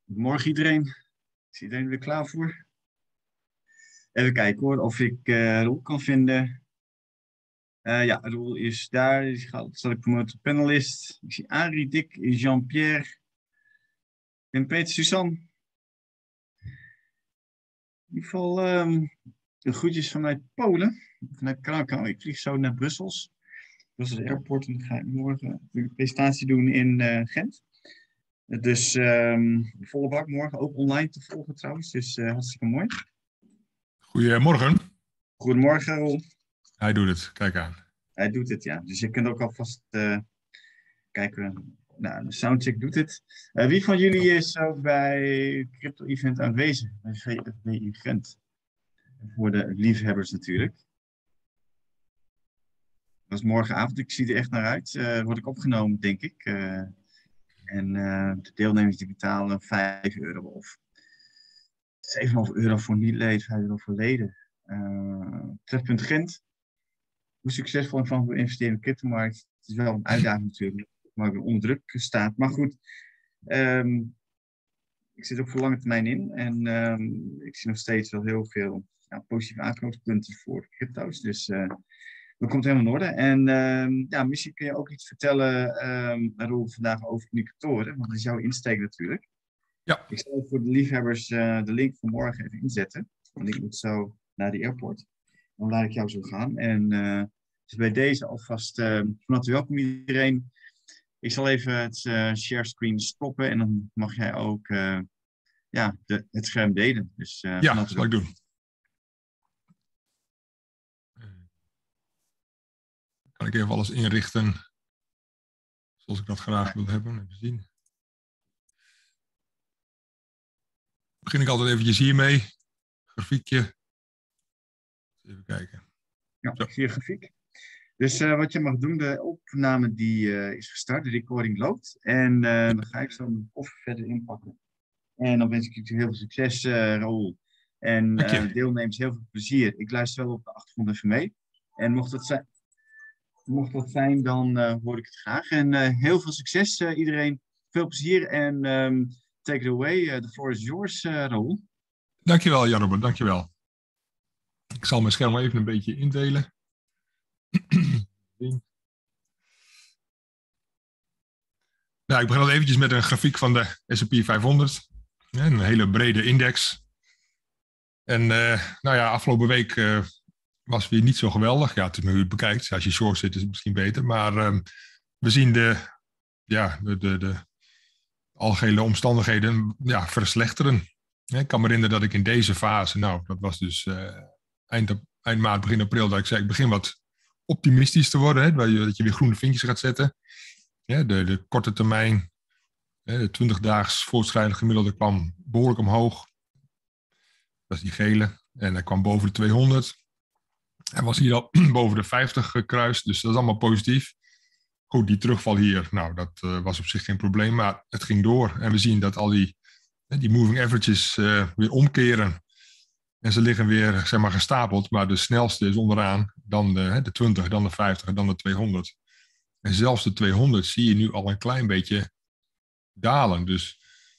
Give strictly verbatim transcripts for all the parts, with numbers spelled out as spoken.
Goedemorgen iedereen. Is iedereen weer klaar voor? Even kijken hoor, of ik uh, Roel kan vinden. Uh, ja, Roel is daar. Die gaat, zal ik promoten panelist. Ik zie Arie, Dick, Jean-Pierre. En Peter, Suzanne. In ieder geval um, de groetjes vanuit Polen. Vanuit Krakau. Ik vlieg zo naar Brussels. Brussels Airport. En dan ga ik morgen een presentatie doen in uh, Gent. Dus um, volle bak morgen ook online te volgen trouwens. Dus uh, hartstikke mooi. Goedemorgen. Goedemorgen, Roel. Hij doet het, kijk aan. Hij doet het, ja. Dus je kunt ook alvast uh, kijken. Nou, de soundcheck doet het. Uh, wie van jullie is ook bij het crypto-event aanwezig? Bij V F B in Gent. Voor de liefhebbers natuurlijk. Dat is morgenavond. Ik zie er echt naar uit. Uh, word ik opgenomen, denk ik. Uh, en uh, de deelnemers die betalen vijf euro of zeven komma vijf euro voor niet-leden, vijf euro voor leden. Uh, Trefpunt Gent. Hoe succesvol en van investeren in de cryptomarkt. Het is wel een uitdaging natuurlijk, maar weer onder druk staat. Maar goed, um, ik zit ook voor lange termijn in. En um, ik zie nog steeds wel heel veel ja, positieve aanknopingspunten voor crypto's. Dus uh, dat komt helemaal in orde. En um, ja, misschien kun je ook iets vertellen, um, Roel, vandaag over indicatoren. Want dat is jouw insteek natuurlijk. Ja. Ik zal voor de liefhebbers uh, de link van morgen even inzetten. Want ik moet zo naar de airport. Dan laat ik jou zo gaan. En uh, dus bij deze alvast uh, van harte welkom iedereen. Ik zal even het uh, share screen stoppen. En dan mag jij ook uh, ja, de, het scherm delen. Dus, uh, ja, dat zal ik doen. Kan ik even alles inrichten zoals ik dat graag wil hebben. Even zien. Begin ik altijd eventjes hiermee. Grafiekje. Even kijken. Ja, ik zie je grafiek. Dus uh, wat je mag doen, de opname die uh, is gestart, de recording loopt. En uh, dan ga ik zo mijn koffer verder inpakken. En dan wens ik je heel veel succes, uh, Raoul. En uh, deelnemers heel veel plezier. Ik luister wel op de achtergrond even mee. En mocht dat zijn, mocht dat zijn dan uh, hoor ik het graag. En uh, heel veel succes uh, iedereen. Veel plezier en um, take it away. Uh, the floor is yours, uh, Raoul. Dankjewel, Jan-Robert. Dankjewel. Ik zal mijn scherm even een beetje indelen. Nou, ik begin al eventjes met een grafiek van de S en P vijfhonderd. Een hele brede index. En uh, nou ja, afgelopen week uh, was weer niet zo geweldig. Ja, het is maar hoe je het bekijkt. Als je short zit is het misschien beter. Maar um, we zien de, ja, de, de, de algehele omstandigheden ja, verslechteren. Ik kan me herinneren dat ik in deze fase, nou dat was dus uh, eind, eind maart, begin april, dat ik zei ik begin wat optimistisch te worden. Hè, dat je weer groene vinkjes gaat zetten. Ja, de, de korte termijn, de twintig-daags voortschrijdend gemiddelde kwam behoorlijk omhoog. Dat is die gele. En hij kwam boven de tweehonderd. Hij was hier al boven de vijftig gekruist, dus dat is allemaal positief. Goed, die terugval hier, nou dat uh, was op zich geen probleem, maar het ging door. En we zien dat al die, die moving averages uh, weer omkeren. En ze liggen weer zeg maar, gestapeld, maar de snelste is onderaan, dan de, de twintig, dan de vijftig en dan de tweehonderd. En zelfs de tweehonderd zie je nu al een klein beetje dalen. Dus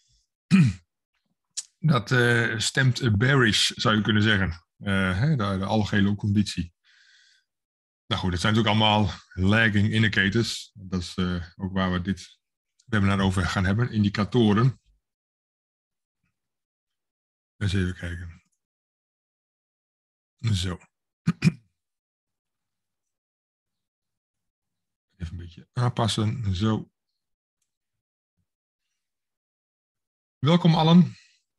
dat uh, stemt bearish, zou je kunnen zeggen. Uh, hè, de, de algehele conditie. Nou goed, het zijn natuurlijk allemaal lagging indicators. Dat is uh, ook waar we dit webinar over gaan hebben. Indicatoren. Eens even kijken. Zo. Even een beetje aanpassen. Zo. Welkom allen.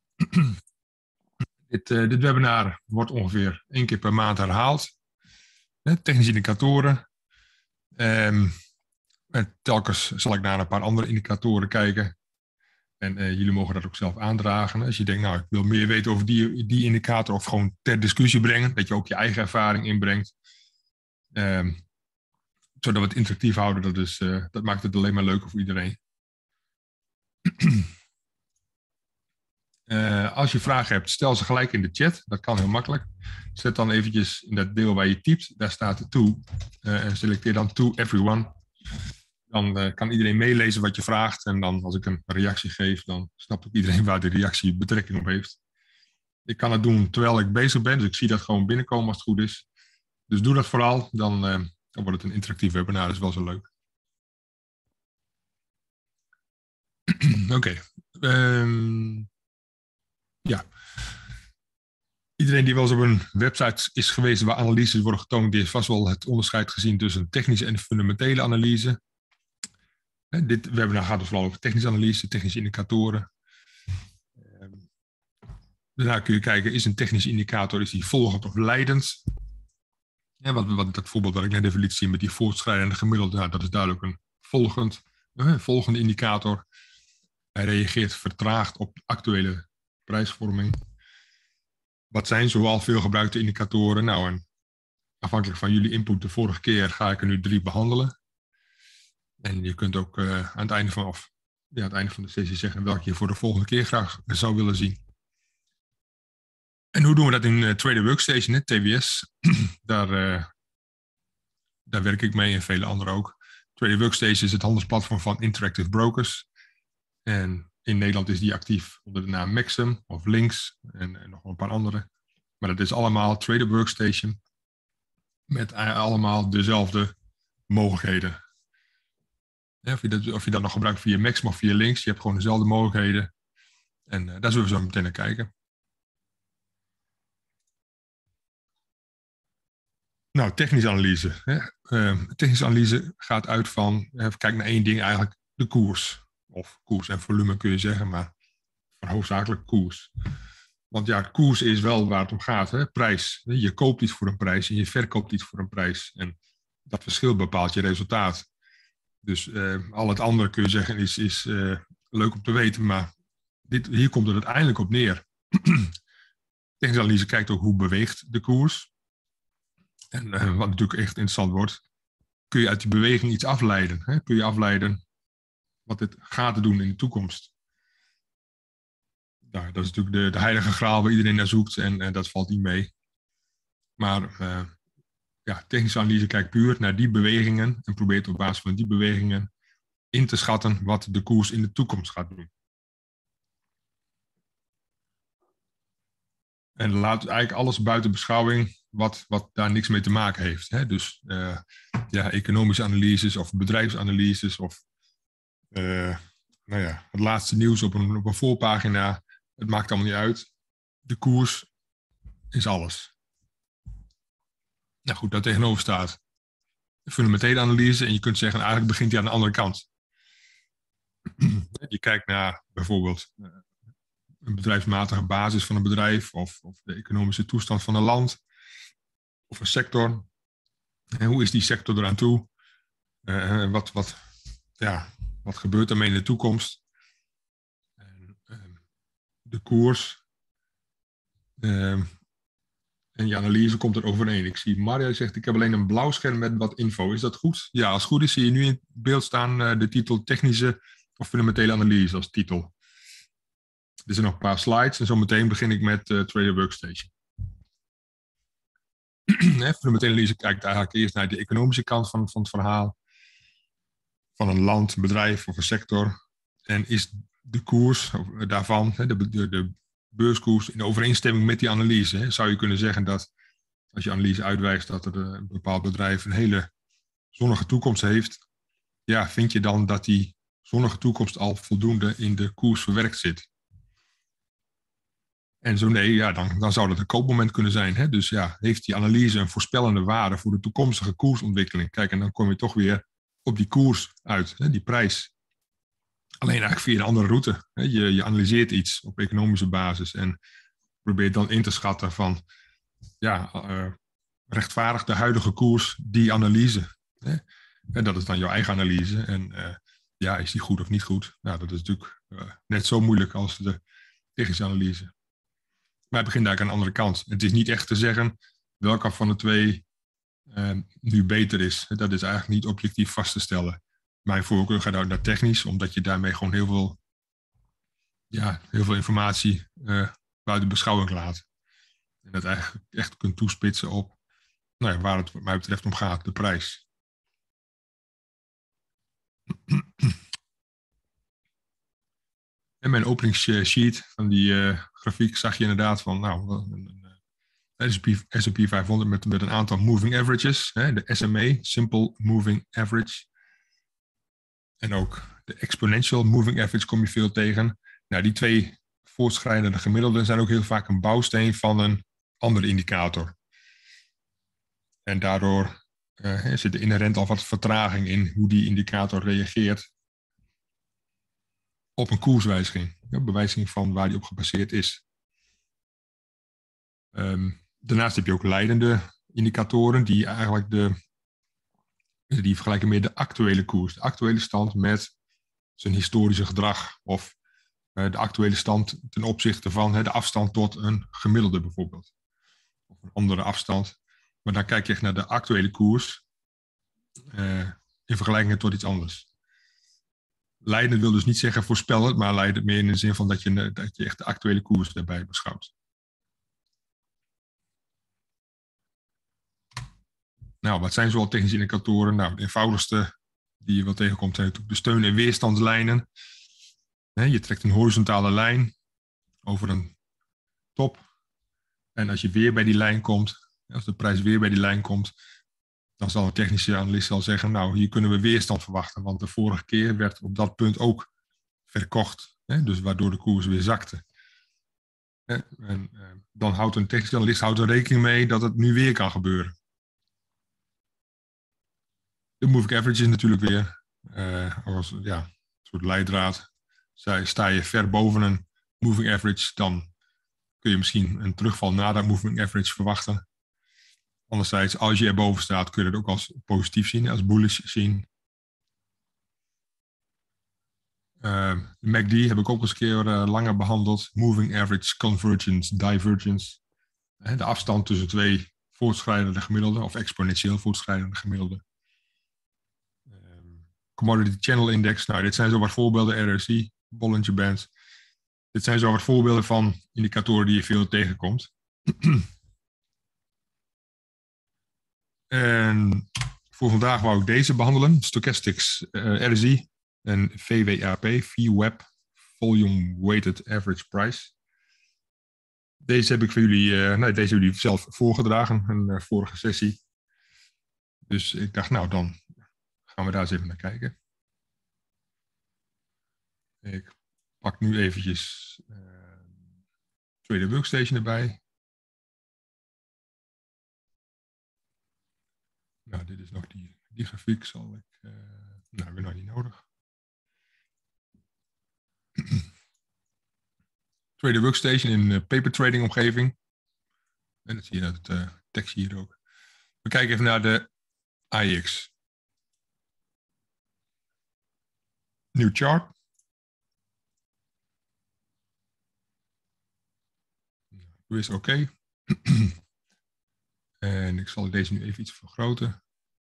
dit, uh, dit webinar wordt ongeveer één keer per maand herhaald. Technische indicatoren. Um, en telkens zal ik naar een paar andere indicatoren kijken. En uh, jullie mogen dat ook zelf aandragen. Als je denkt, nou, ik wil meer weten over die, die indicator of gewoon ter discussie brengen. Dat je ook je eigen ervaring inbrengt. Um, zodat we het interactief houden. Dat, is, uh, dat maakt het alleen maar leuker voor iedereen. Uh, als je vragen hebt, stel ze gelijk in de chat. Dat kan heel makkelijk. Zet dan eventjes in dat deel waar je typt. Daar staat de to. Uh, en selecteer dan to everyone. Dan uh, kan iedereen meelezen wat je vraagt. En dan als ik een reactie geef, dan snapt ook iedereen waar de reactie betrekking op heeft. Ik kan het doen terwijl ik bezig ben. Dus ik zie dat gewoon binnenkomen als het goed is. Dus doe dat vooral. Dan, uh, dan wordt het een interactief webinar. Dat is wel zo leuk. Oké. Okay. Um, ja. Iedereen die wel eens op een website is geweest waar analyses worden getoond, die heeft vast wel het onderscheid gezien tussen technische en fundamentele analyse. He, dit webinar gaat dus vooral over technische analyse, technische indicatoren. Um, daarna kun je kijken, is een technische indicator is die volgend of leidend? Ja, wat, wat, dat voorbeeld dat ik net even liet zien met die voortschrijdende gemiddelde, nou, dat is duidelijk een volgend, uh, volgende indicator. Hij reageert vertraagd op actuele prijsvorming. Wat zijn zoal veel gebruikte indicatoren? Nou, en afhankelijk van jullie input de vorige keer ga ik er nu drie behandelen. En je kunt ook uh, aan het einde van, of, ja, aan het einde van de sessie zeggen welke je voor de volgende keer graag zou willen zien. En hoe doen we dat in uh, Trader Workstation, hè, T W S? daar, uh, daar werk ik mee en vele anderen ook. Trader Workstation is het handelsplatform van Interactive Brokers. En in Nederland is die actief onder de naam Maxim of Lynx en, en nog een paar andere. Maar dat is allemaal Trader Workstation met allemaal dezelfde mogelijkheden. Ja, of, je dat, of je dat nog gebruikt via Maxim of via Lynx, je hebt gewoon dezelfde mogelijkheden. En uh, daar zullen we zo meteen naar kijken. Nou, technische analyse. Hè. Uh, technische analyse gaat uit van, uh, kijk naar één ding eigenlijk, de koers. Of koers en volume kun je zeggen, maar van hoofdzakelijk koers. Want ja, koers is wel waar het om gaat, hè? Prijs. Je koopt iets voor een prijs en je verkoopt iets voor een prijs. En dat verschil bepaalt je resultaat. Dus uh, al het andere kun je zeggen is, is uh, leuk om te weten, maar dit, hier komt het uiteindelijk op neer. Technische analyse kijkt ook hoe beweegt de koers. En uh, wat natuurlijk echt interessant wordt, kun je uit die beweging iets afleiden. Hè? Kun je afleiden wat het gaat doen in de toekomst. Nou, dat is natuurlijk de, de heilige graal waar iedereen naar zoekt en uh, dat valt niet mee. Maar uh, ja, technische analyse kijkt puur naar die bewegingen en probeert op basis van die bewegingen in te schatten wat de koers in de toekomst gaat doen. En laat eigenlijk alles buiten beschouwing wat, wat daar niks mee te maken heeft. Hè? Dus uh, ja, economische analyses of bedrijfsanalyses of uh, nou ja, het laatste nieuws op een, op een voorpagina. Het maakt allemaal niet uit. De koers is alles. Nou goed, daar tegenover staat de fundamentele analyse. En je kunt zeggen, eigenlijk begint die aan de andere kant. Je kijkt naar bijvoorbeeld een bedrijfsmatige basis van een bedrijf. Of, of de economische toestand van een land. Of een sector. En hoe is die sector eraan toe? Uh, wat, wat, ja, wat gebeurt daarmee in de toekomst? En, uh, de koers. Uh, en je analyse komt er overeen. Ik zie Maria zegt, ik heb alleen een blauw scherm met wat info. Is dat goed? Ja, als het goed is zie je nu in beeld staan uh, de titel technische of fundamentele analyse als titel. Er zijn nog een paar slides en zometeen begin ik met uh, Trader Workstation. Fundamentele analyse kijkt eigenlijk eerst naar de economische kant van, van het verhaal. Van een land, een bedrijf of een sector. En is de koers daarvan, de, de, de beurskoers, in overeenstemming met die analyse. Zou je kunnen zeggen dat als je analyse uitwijst dat er een bepaald bedrijf een hele zonnige toekomst heeft. Ja, vind je dan dat die zonnige toekomst al voldoende in de koers verwerkt zit? En zo nee, ja, dan, dan zou dat een koopmoment kunnen zijn. Hè? Dus ja, heeft die analyse een voorspellende waarde voor de toekomstige koersontwikkeling? Kijk, en dan kom je toch weer op die koers uit, hè, die prijs. Alleen eigenlijk via een andere route. Hè? Je, je analyseert iets op economische basis en probeert dan in te schatten van, ja, uh, rechtvaardigt de huidige koers die analyse? Hè? En dat is dan jouw eigen analyse. En uh, ja, is die goed of niet goed? Nou, dat is natuurlijk uh, net zo moeilijk als de technische analyse. Maar het begint eigenlijk aan de andere kant. Het is niet echt te zeggen welke van de twee uh, nu beter is. Dat is eigenlijk niet objectief vast te stellen. Mijn voorkeur gaat uit naar technisch, omdat je daarmee gewoon heel veel, ja, heel veel informatie uh, buiten beschouwing laat. En dat eigenlijk echt kunt toespitsen op, nou ja, waar het wat mij betreft om gaat, de prijs. In mijn openingssheet van die uh, grafiek zag je inderdaad van nou, een, een S en P vijfhonderd met, met een aantal moving averages. Hè, de S M A, Simple Moving Average. En ook de Exponential Moving Average kom je veel tegen. Nou, die twee voortschrijdende gemiddelden zijn ook heel vaak een bouwsteen van een andere indicator. En daardoor uh, zit er inherent al wat vertraging in hoe die indicator reageert op een koerswijziging. Een bewijziging van waar die op gebaseerd is. Um, daarnaast heb je ook leidende indicatoren die eigenlijk de, die vergelijken meer de actuele koers, de actuele stand met zijn historische gedrag of uh, de actuele stand ten opzichte van uh, de afstand tot een gemiddelde bijvoorbeeld. Of een andere afstand. Maar dan kijk je echt naar de actuele koers uh, in vergelijking tot iets anders. Leidend wil dus niet zeggen voorspellen, maar leidend meer in de zin van dat je, dat je echt de actuele koers daarbij beschouwt. Nou, wat zijn zoal technische indicatoren? Nou, de eenvoudigste die je wel tegenkomt zijn natuurlijk de steun- en weerstandslijnen. Je trekt een horizontale lijn over een top. En als je weer bij die lijn komt, als de prijs weer bij die lijn komt, dan zal een technische analist al zeggen, nou, hier kunnen we weerstand verwachten. Want de vorige keer werd op dat punt ook verkocht. Dus waardoor de koers weer zakte. En dan houdt een technische analist houdt er rekening mee dat het nu weer kan gebeuren. De moving average is natuurlijk weer uh, als ja, een soort leidraad. Sta je ver boven een moving average, dan kun je misschien een terugval na dat moving average verwachten. Anderzijds, als je erboven staat, kun je het ook als positief zien, als bullish zien. Uh, de M A C D heb ik ook eens een keer uh, langer behandeld. Moving average, convergence, divergence. De afstand tussen twee voortschrijdende gemiddelden of exponentieel voortschrijdende gemiddelden. Commodity Channel Index. Nou, dit zijn zo wat voorbeelden. R S I, Bollinger Bands. Dit zijn zo wat voorbeelden van indicatoren die je veel tegenkomt. En voor vandaag wou ik deze behandelen. Stochastics, uh, R S I en V W A P, V W A P, Volume Weighted Average Price. Deze heb ik voor jullie, uh, nee, deze hebben jullie zelf voorgedragen, een uh, vorige sessie. Dus ik dacht, nou dan gaan we daar eens even naar kijken. Ik pak nu eventjes uh, Trader Workstation erbij. Nou, dit is nog die, die grafiek, zal ik... Uh, nou, hebben we nog niet nodig. Trader Workstation in uh, paper trading omgeving. En dat zie je uit het uh, tekstje hier ook. We kijken even naar de A I X. Nieuw chart. Doe is oké. En ik zal deze nu even iets vergroten.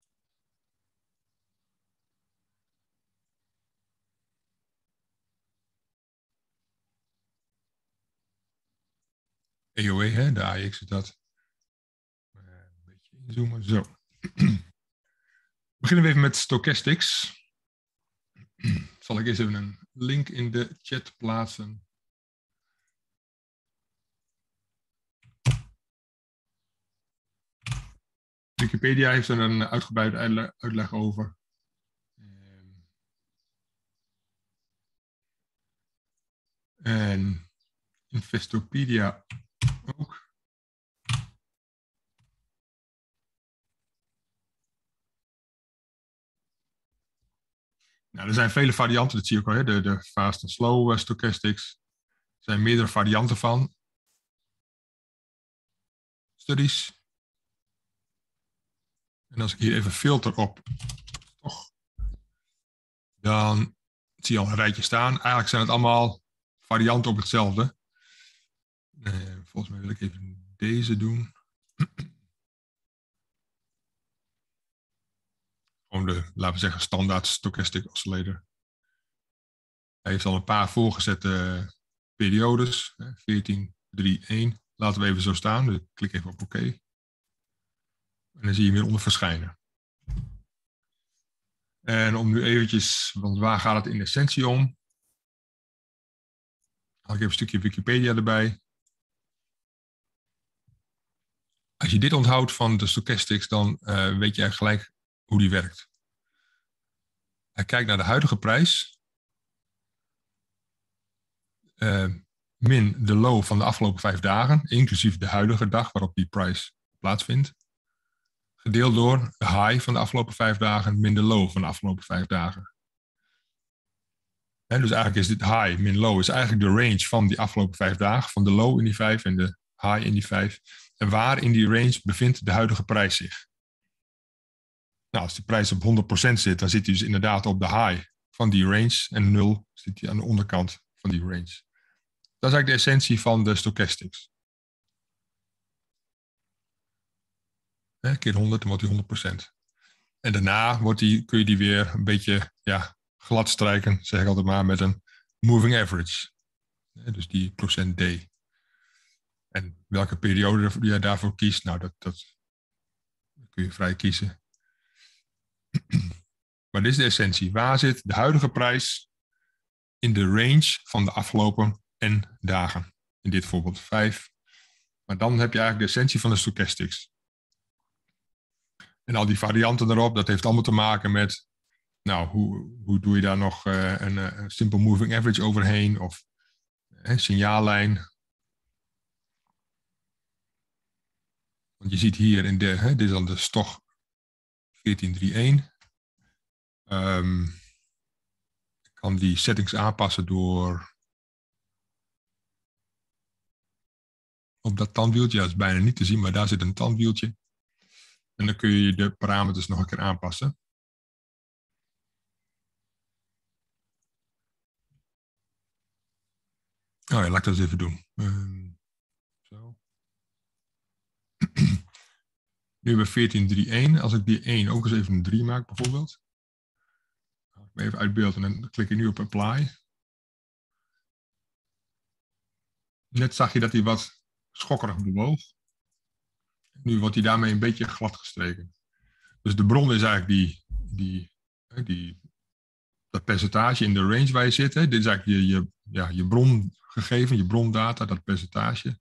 E O E, hè, de A I X is dat. Een beetje inzoomen, zo. Beginnen we even met Stochastics. Zal ik eerst even een link in de chat plaatsen. Wikipedia heeft er een uitgebreide uitleg over. En Investopedia ook. Nou, er zijn vele varianten, dat zie je ook al, hè? De, de fast en slow uh, stochastics. Er zijn meerdere varianten van. Studies. En als ik hier even filter op, toch, dan zie je al een rijtje staan. Eigenlijk zijn het allemaal varianten op hetzelfde. Uh, volgens mij wil ik even deze doen. Gewoon de, laten we zeggen, standaard stochastic oscillator. Hij heeft al een paar voorgezette periodes. veertien, drie, één. Laten we even zo staan. Dus ik klik even op oké. En dan zie je hem hieronder verschijnen. En om nu eventjes, want waar gaat het in essentie om? Haal ik even een stukje Wikipedia erbij. Als je dit onthoudt van de stochastics, dan uh, weet je eigenlijk gelijk hoe die werkt. Hij kijkt naar de huidige prijs. Uh, min de low van de afgelopen vijf dagen, inclusief de huidige dag waarop die prijs plaatsvindt. Gedeeld door de high van de afgelopen vijf dagen, min de low van de afgelopen vijf dagen. He, dus eigenlijk is dit high min low is eigenlijk de range van die afgelopen vijf dagen, van de low in die vijf en de high in die vijf. En waar in die range bevindt de huidige prijs zich? Nou, als die prijs op honderd procent zit, dan zit hij dus inderdaad op de high van die range en nul zit hij aan de onderkant van die range. Dat is eigenlijk de essentie van de stochastics. He, keer honderd, dan wordt die honderd procent. En daarna wordt die, kun je die weer een beetje ja, glad strijken, zeg ik altijd maar, met een moving average. He, dus die procent D. En welke periode je daarvoor kiest, nou, dat, dat kun je vrij kiezen. Maar dit is de essentie. Waar zit de huidige prijs in de range van de afgelopen n dagen? In dit voorbeeld vijf. Maar dan heb je eigenlijk de essentie van de stochastics. En al die varianten erop, dat heeft allemaal te maken met, nou, hoe, hoe doe je daar nog uh, een, een simple moving average overheen of een signaallijn. Want je ziet hier in de, hè, dit is dan de Stoch veertien eenendertig. Um, ik kan die settings aanpassen door op dat tandwieltje, dat is bijna niet te zien, maar daar zit een tandwieltje. En dan kun je de parameters nog een keer aanpassen. Oh ja, laat ik dat eens even doen. Um, zo. Nu hebben we veertien eenendertig. Als ik die één ook eens even een drie maak bijvoorbeeld. Even uit beeld en dan klik ik nu op apply. Net zag je dat hij wat schokkerig bewoog. Nu wordt hij daarmee een beetje glad gestreken. Dus de bron is eigenlijk die, die, die, dat percentage in de range waar je zit. Hè. Dit is eigenlijk je, je, ja, je brongegeven, je brondata, dat percentage.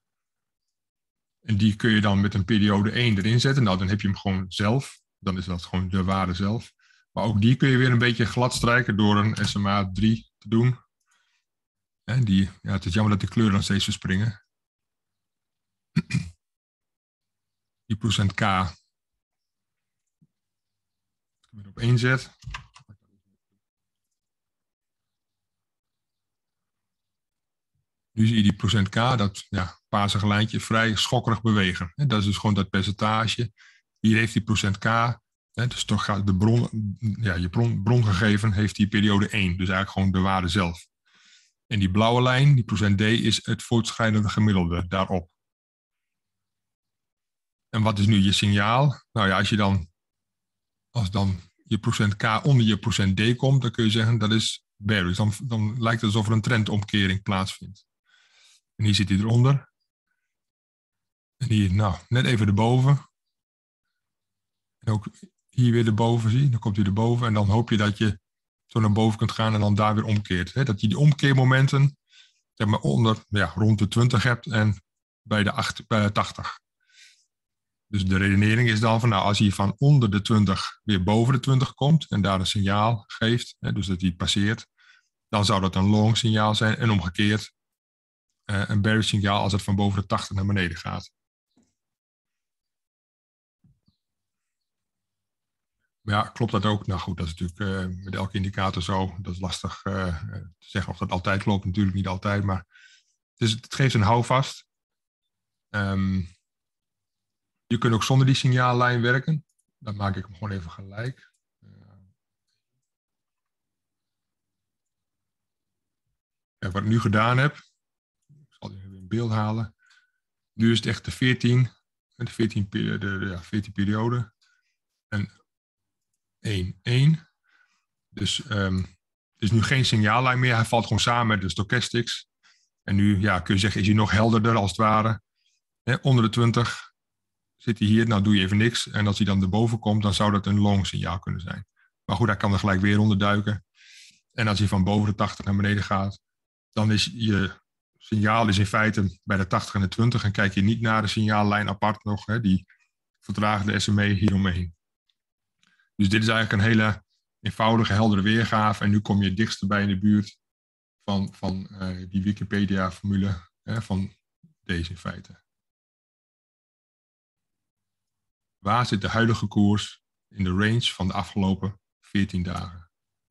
En die kun je dan met een periode één erin zetten. Nou, dan heb je hem gewoon zelf. Dan is dat gewoon de waarde zelf. Maar ook die kun je weer een beetje glad strijken door een S M A drie te doen. En die, ja, het is jammer dat de kleuren dan steeds verspringen. Die procent K. Als ik hem op één zet. Nu zie je die procent K, dat ja, pazige lijntje, vrij schokkerig bewegen. Dat is dus gewoon dat percentage. Hier heeft die procent K. Dus toch gaat de bron, ja, je bron, brongegeven heeft die periode één. Dus eigenlijk gewoon de waarde zelf. En die blauwe lijn, die procent D, is het voortschrijdende gemiddelde daarop. En wat is nu je signaal? Nou ja, als je dan, als dan je procent K onder je procent D komt, dan kun je zeggen dat is bearish. Dan, dan lijkt het alsof er een trendomkering plaatsvindt. En hier zit hij eronder. En hier, nou, net even erboven. En ook hier weer erboven, zie je. Dan komt hij erboven en dan hoop je dat je zo naar boven kunt gaan en dan daar weer omkeert. Hè? Dat je die omkeermomenten zeg maar onder, ja, rond de twintig hebt en bij de, acht, bij de tachtig. Dus de redenering is dan van, nou, als je van onder de twintig weer boven de twintig komt en daar een signaal geeft, hè, dus dat die passeert, dan zou dat een long signaal zijn en omgekeerd uh, een bearish signaal als het van boven de tachtig naar beneden gaat. Maar ja, klopt dat ook? Nou goed, dat is natuurlijk uh, met elke indicator zo. Dat is lastig uh, te zeggen of dat altijd klopt. Natuurlijk niet altijd, maar het, is, het geeft een houvast. Um, je kunt ook zonder die signaallijn werken. Dan maak ik hem gewoon even gelijk. Uh, ja, wat ik nu gedaan heb, ik zal die even in beeld halen. Nu is het echt de veertien, de veertien, de, de, ja, veertien periode. En één, één. Dus um, het is nu geen signaallijn meer. Hij valt gewoon samen met de stochastics. En nu ja, kun je zeggen, is hij nog helderder als het ware. He, onder de twintig zit hij hier. Nou doe je even niks. En als hij dan erboven komt, dan zou dat een long signaal kunnen zijn. Maar goed, hij kan er gelijk weer onder duiken. En als hij van boven de tachtig naar beneden gaat, dan is je signaal is in feite bij de tachtig en de twintig. En kijk je niet naar de signaallijn apart nog, hè, die vertraagde S M E hieromheen. Dus dit is eigenlijk een hele eenvoudige, heldere weergave. En nu kom je het dichtst bij in de buurt van, van uh, die Wikipedia-formule, hè, van deze in feite. Waar zit de huidige koers in de range van de afgelopen veertien dagen?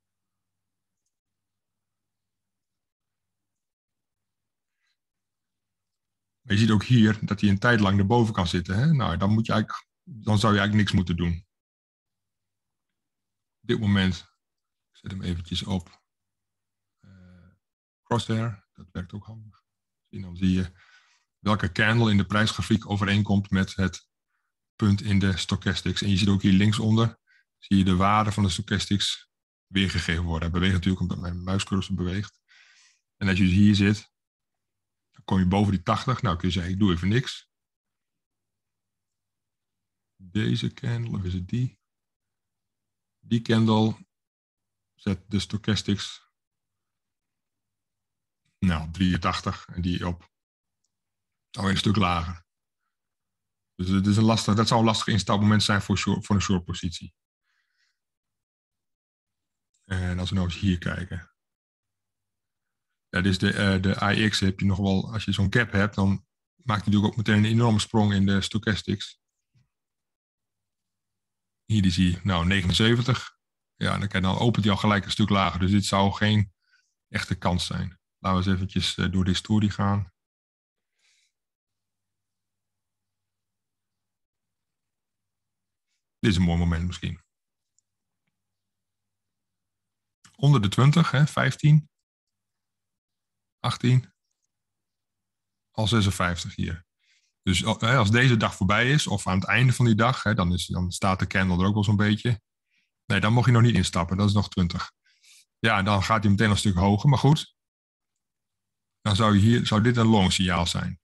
Maar je ziet ook hier dat hij een tijd lang erboven kan zitten. Hè? Nou, dan, moet je eigenlijk, dan zou je eigenlijk niks moeten doen. Op dit moment, ik zet hem eventjes op uh, Crosshair, dat werkt ook handig. En dan zie je welke candle in de prijsgrafiek overeenkomt met het punt in de stochastics. En je ziet ook hier linksonder, zie je de waarde van de stochastics weergegeven worden. Hij beweegt natuurlijk omdat mijn muiscursor beweegt. En als je dus hier zit, dan kom je boven die tachtig. Nou kun je zeggen, ik doe even niks. Deze candle, of is het die? Die candle zet de stochastics nou, drieëntachtig en die op nou, een stuk lager. Dus het is een lastig, dat zou een lastig instapmoment zijn voor, short, voor een short positie. En als we nou eens hier kijken. Ja, dus de, uh, de I X heb je nog wel, als je zo'n gap hebt, dan maakt hij natuurlijk ook meteen een enorme sprong in de stochastics. Hier die zie je, nou negenenzeventig. Ja, dan, dan opent hij al gelijk een stuk lager. Dus dit zou geen echte kans zijn. Laten we eens eventjes uh, door de historie gaan. Dit is een mooi moment misschien. Onder de twintig, hè, vijftien, achttien, al zesenvijftig hier. Dus als deze dag voorbij is, of aan het einde van die dag, hè, dan, is, dan staat de candle er ook wel zo'n beetje. Nee, dan mag je nog niet instappen, dat is nog twintig. Ja, dan gaat hij meteen een stuk hoger, maar goed. Dan zou, je hier, zou dit een long signaal zijn.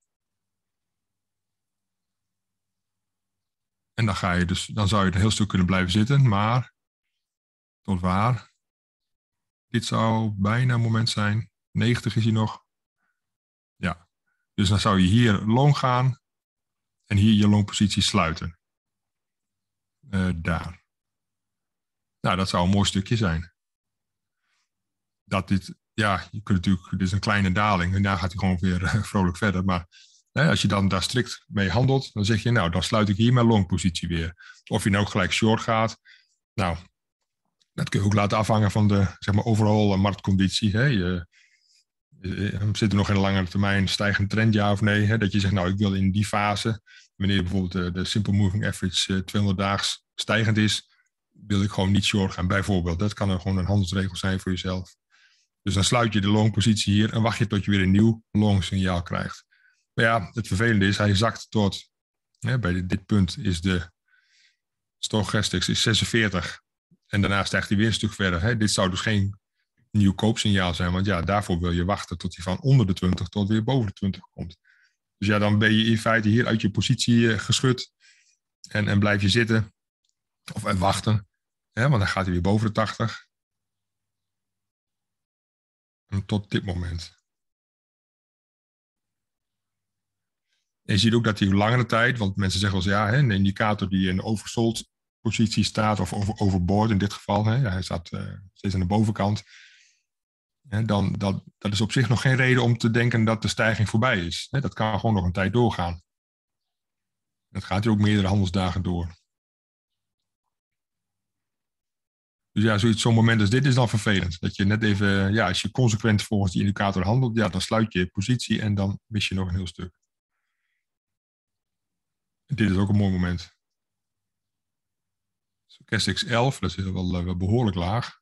En dan, ga je dus, dan zou je er een heel stuk kunnen blijven zitten, maar tot waar? Dit zou bijna een moment zijn. negentig is hij nog. Ja, dus dan zou je hier long gaan en hier je longpositie sluiten. Uh, daar. Nou, dat zou een mooi stukje zijn. Dat dit, ja, je kunt natuurlijk, dit is een kleine daling en daar gaat hij gewoon weer uh, vrolijk verder. Maar hè, als je dan daar strikt mee handelt, dan zeg je, nou, dan sluit ik hier mijn longpositie weer. Of je nou ook gelijk short gaat. Nou, dat kun je ook laten afhangen van de, zeg maar, overal marktconditie. Hè. Je, je, zit er nog in een langere termijn stijgende trend, ja of nee? Hè? Dat je zegt, nou, ik wil in die fase, wanneer bijvoorbeeld de, de Simple Moving Average uh, tweehonderd daags stijgend is, wil ik gewoon niet short gaan, bijvoorbeeld. Dat kan er gewoon een handelsregel zijn voor jezelf. Dus dan sluit je de longpositie hier en wacht je tot je weer een nieuw long signaal krijgt. Maar ja, het vervelende is, hij zakt tot, hè, bij dit, dit punt is de stochastics is zesenveertig. En daarna stijgt hij weer een stuk verder. Hè. Dit zou dus geen nieuw koopsignaal zijn, want ja, daarvoor wil je wachten tot hij van onder de twintig tot weer boven de twintig komt. Dus ja, dan ben je in feite hier uit je positie uh, geschud en, en blijf je zitten of en wachten, hè, want dan gaat hij weer boven de tachtig. En tot dit moment. En je ziet ook dat hij langere tijd, want mensen zeggen wel eens ja, hè, een indicator die in oversold positie staat, of over, overboord in dit geval, hè, hij staat uh, steeds aan de bovenkant, hè, dan dat, dat is op zich nog geen reden om te denken dat de stijging voorbij is. Hè, dat kan gewoon nog een tijd doorgaan. Dat gaat hier ook meerdere handelsdagen door. Dus ja, zoiets, zo'n moment als dit is dan vervelend. Dat je net even, ja, als je consequent volgens die indicator handelt, ja, dan sluit je je positie en dan mis je nog een heel stuk. En dit is ook een mooi moment. Stochastics elf, dat is wel, wel behoorlijk laag.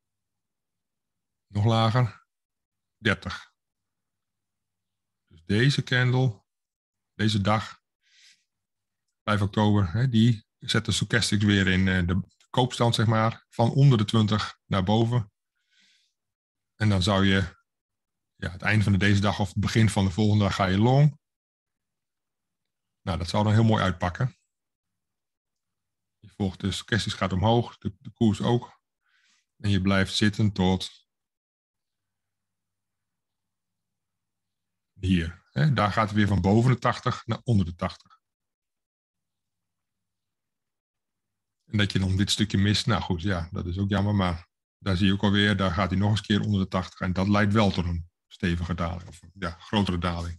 Nog lager. dertig. Dus deze candle, deze dag, vijf oktober, hè, die zet de stochastics weer in uh, de koopstand, zeg maar, van onder de twintig naar boven. En dan zou je, ja, het einde van deze dag of het begin van de volgende dag ga je long. Nou, dat zou dan heel mooi uitpakken. Je volgt de stochastics gaat omhoog, de, de koers ook. En je blijft zitten tot hier. Hè? Daar gaat het weer van boven de tachtig naar onder de tachtig. En dat je dan dit stukje mist, nou goed, ja, dat is ook jammer. Maar daar zie je ook alweer, daar gaat hij nog eens een keer onder de tachtig. En dat leidt wel tot een stevige daling. Of ja, grotere daling.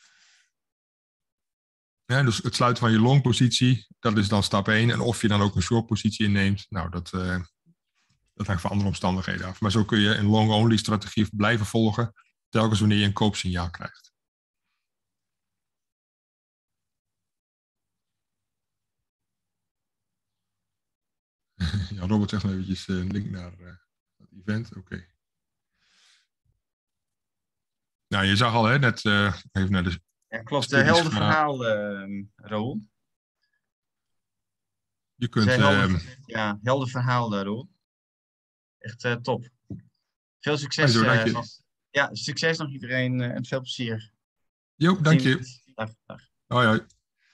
Ja, dus het sluiten van je longpositie, dat is dan stap één. En of je dan ook een shortpositie inneemt, nou, dat, uh, dat hangt van andere omstandigheden af. Maar zo kun je een long-only strategie blijven volgen, telkens wanneer je een koopsignaal krijgt. Ja, Robert zegt nog eventjes een uh, link naar uh, het event. Oké. Okay. Nou, je zag al, hè, net uh, even naar de... Ja, klopt. Een helder verhaal, uh, Raoul. Je kunt... Helder, uh, ja, helder verhaal, Raoul. Echt uh, top. Veel succes. Zo, dank je. Uh, ja, succes nog iedereen uh, en veel plezier. Jo, dank je. Dag, dag. Hoi, hoi.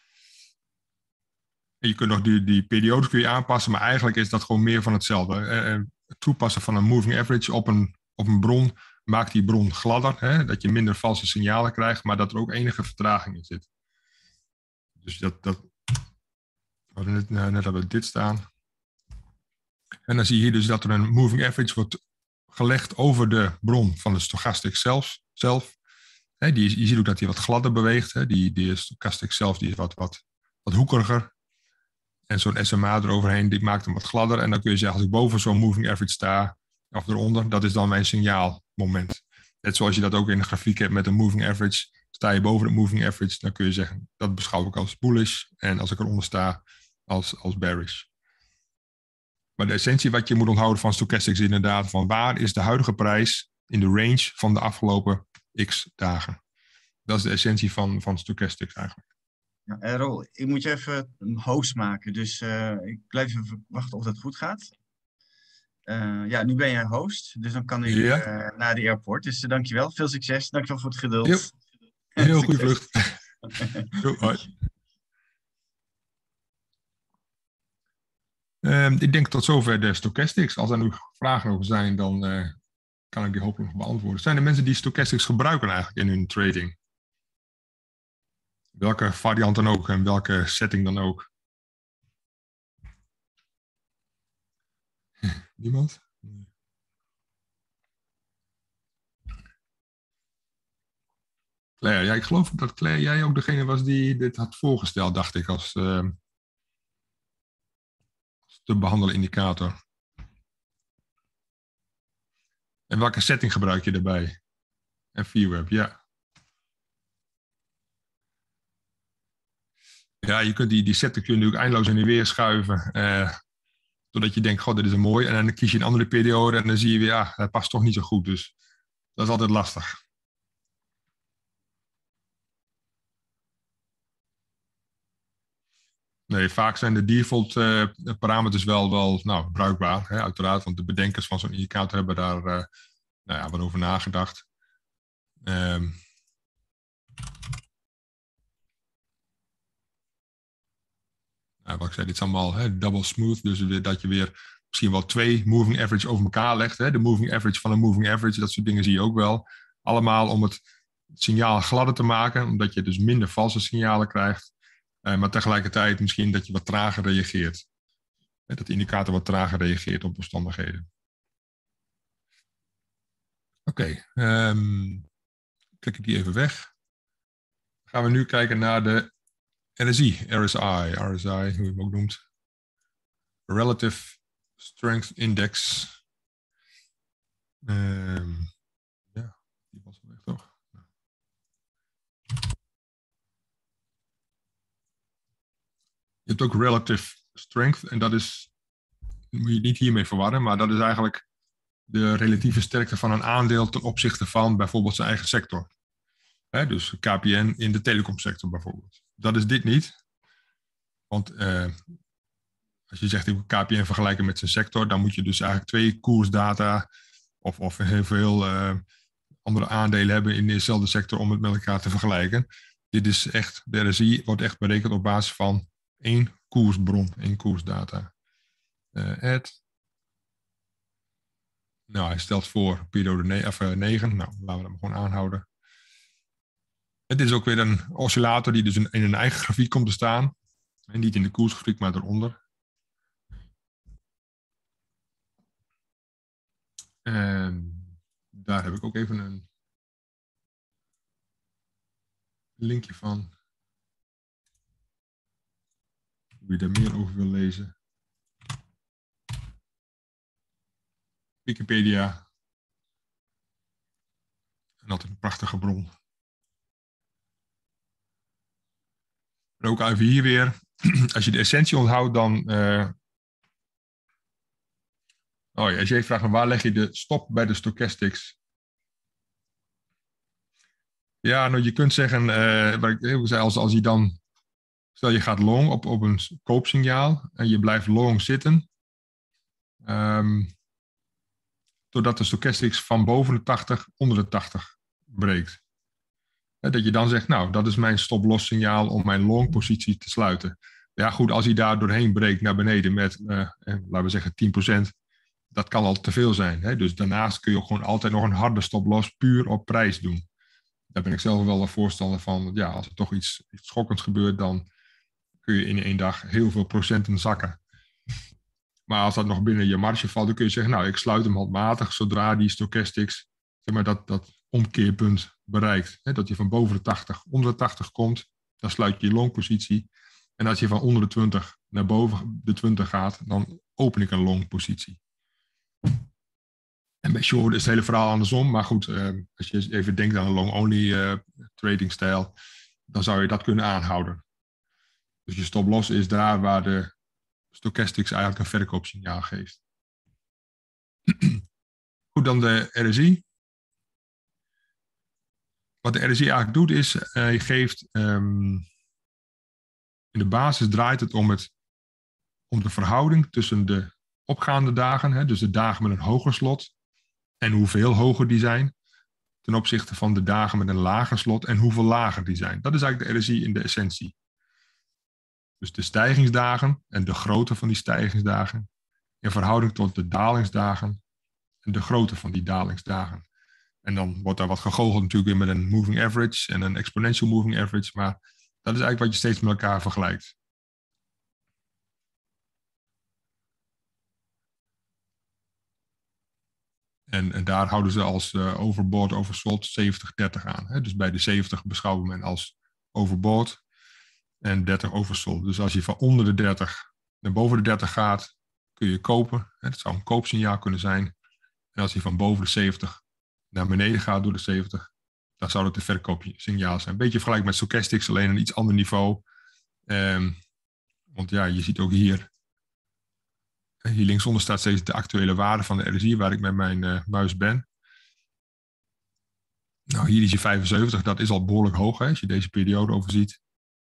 En je kunt nog die, die periodes kun je aanpassen, maar eigenlijk is dat gewoon meer van hetzelfde. Uh, het toepassen van een moving average op een, op een bron maakt die bron gladder, hè? Dat je minder valse signalen krijgt, maar dat er ook enige vertraging in zit. Dus dat, dat we hadden net, net hebben we dit staan. En dan zie je hier dus dat er een moving average wordt gelegd over de bron van de stochastic zelf. zelf. Hè, die, je ziet ook dat hij wat gladder beweegt. Hè? Die, die stochastic zelf die is wat, wat, wat hoekeriger. En zo'n S M A eroverheen, die maakt hem wat gladder. En dan kun je zeggen, als ik boven zo'n moving average sta, of eronder, dat is dan mijn signaalmoment. Net zoals je dat ook in de grafiek hebt met een moving average. Sta je boven de moving average, dan kun je zeggen, dat beschouw ik als bullish. En als ik eronder sta, als, als bearish. Maar de essentie wat je moet onthouden van stochastics is inderdaad van waar is de huidige prijs in de range van de afgelopen x dagen. Dat is de essentie van, van stochastics eigenlijk. Ja, Errol, ik moet je even een host maken, dus uh, ik blijf even wachten of dat goed gaat. Uh, ja, nu ben je host, dus dan kan ik ja. uh, naar de airport. Dus uh, dankjewel, veel succes, dankjewel voor het geduld. Yep. Heel goede vlucht. Zo, hoi. Um, ik denk tot zover de stochastics. Als er nu vragen over zijn, dan uh, kan ik die hopelijk nog beantwoorden. Zijn er mensen die stochastics gebruiken eigenlijk in hun trading? Welke variant dan ook en welke setting dan ook? Niemand? Claire, ja, ik geloof dat Claire, jij ook degene was die dit had voorgesteld, dacht ik, als, uh, als te behandelen indicator. En welke setting gebruik je daarbij? En V WAP, ja. Ja, je kunt die, die setting kun je natuurlijk eindeloos in de weer schuiven. Uh, totdat je denkt, god, dit is een mooi. En dan kies je een andere periode en dan zie je weer, ja, dat past toch niet zo goed. Dus dat is altijd lastig. Nee, vaak zijn de default uh, parameters wel, wel nou, bruikbaar, hè, uiteraard. Want de bedenkers van zo'n indicator hebben daar uh, nou ja, wat over nagedacht. Um, nou, wat ik zei, dit is allemaal hè, double smooth. Dus weer, dat je weer misschien wel twee moving average over elkaar legt. Hè. De moving average van een moving average, dat soort dingen zie je ook wel. Allemaal om het signaal gladder te maken, omdat je dus minder valse signalen krijgt. Uh, maar tegelijkertijd misschien dat je wat trager reageert. Hè, dat de indicator wat trager reageert op omstandigheden. Oké, okay, um, klik ik die even weg. Dan gaan we nu kijken naar de R S I, R S I, R S I, hoe je hem ook noemt. Relative Strength Index. Um, ja, die was wel weg toch? Je hebt ook relative strength en dat is, moet je niet hiermee verwarren, maar dat is eigenlijk de relatieve sterkte van een aandeel ten opzichte van bijvoorbeeld zijn eigen sector. Hè, dus K P N in de telecomsector bijvoorbeeld. Dat is dit niet. Want uh, als je zegt ik wil K P N vergelijken met zijn sector, dan moet je dus eigenlijk twee koersdata of, of heel veel uh, andere aandelen hebben in dezelfde sector om het met elkaar te vergelijken. Dit is echt, de R S I wordt echt berekend op basis van één koersbron, één koersdata. Uh, add. Nou, hij stelt voor periode ne- of, uh, negen. Nou, laten we hem gewoon aanhouden. Het is ook weer een oscillator die dus in, in een eigen grafiek komt te staan. En niet in de koersgrafiek, maar eronder. En daar heb ik ook even een linkje van. Wie daar meer over wil lezen. Wikipedia. En altijd een prachtige bron. En ook even hier weer. Als je de essentie onthoudt, dan... Uh... Oh ja, als je vraagt, waar leg je de stop bij de stochastics? Ja, nou, je kunt zeggen, uh, wat ik even zei, als, als je dan... Stel je gaat long op, op een koopsignaal en je blijft long zitten. Um, totdat de stochastics van boven de tachtig onder de tachtig breekt. Dat je dan zegt, nou, dat is mijn stop-loss signaal om mijn long positie te sluiten. Ja goed, als hij daar doorheen breekt naar beneden met, uh, laten we zeggen, tien procent, dat kan al te veel zijn. Hè? Dus daarnaast kun je ook gewoon altijd nog een harde stop-loss puur op prijs doen. Daar ben ik zelf wel een voorstander van. Ja, als er toch iets, iets schokkends gebeurt, dan kun je in één dag heel veel procenten zakken. Maar als dat nog binnen je marge valt, dan kun je zeggen, nou, ik sluit hem handmatig zodra die stochastics, zeg maar, dat, dat omkeerpunt bereikt. Hè, dat je van boven de tachtig onder de tachtig komt, dan sluit je je longpositie. En als je van onder de twintig naar boven de twintig gaat, dan open ik een longpositie. En bij short is het hele verhaal andersom. Maar goed, uh, als je even denkt aan een long-only uh, tradingstijl, dan zou je dat kunnen aanhouden. Dus je stop-loss is daar waar de stochastics eigenlijk een verkoopsignaal geeft. Goed, dan de R S I. Wat de R S I eigenlijk doet is, uh, je geeft, um, in de basis draait het om, het om de verhouding tussen de opgaande dagen, hè, dus de dagen met een hoger slot, en hoeveel hoger die zijn, ten opzichte van de dagen met een lager slot en hoeveel lager die zijn. Dat is eigenlijk de R S I in de essentie. Dus de stijgingsdagen en de grootte van die stijgingsdagen in verhouding tot de dalingsdagen en de grootte van die dalingsdagen. En dan wordt daar wat gegoocheld natuurlijk weer met een moving average en een exponential moving average, maar dat is eigenlijk wat je steeds met elkaar vergelijkt. En, en daar houden ze als uh, overbought, oversold zeventig dertig aan. Hè? Dus bij de zeventig beschouwen men als overbought en dertig oversold. Dus als je van onder de dertig naar boven de dertig gaat, kun je kopen. Hè? Dat zou een koopsignaal kunnen zijn. En als je van boven de zeventig naar beneden gaat door de zeventig, dan zou dat een verkoopsignaal zijn. Een beetje vergelijk met stochastics, alleen een iets ander niveau. Um, want ja, je ziet ook hier, hier linksonder staat steeds de actuele waarde van de R S I, waar ik met mijn uh, muis ben. Nou, hier is je vijfenzeventig, dat is al behoorlijk hoog, hè, als je deze periode overziet.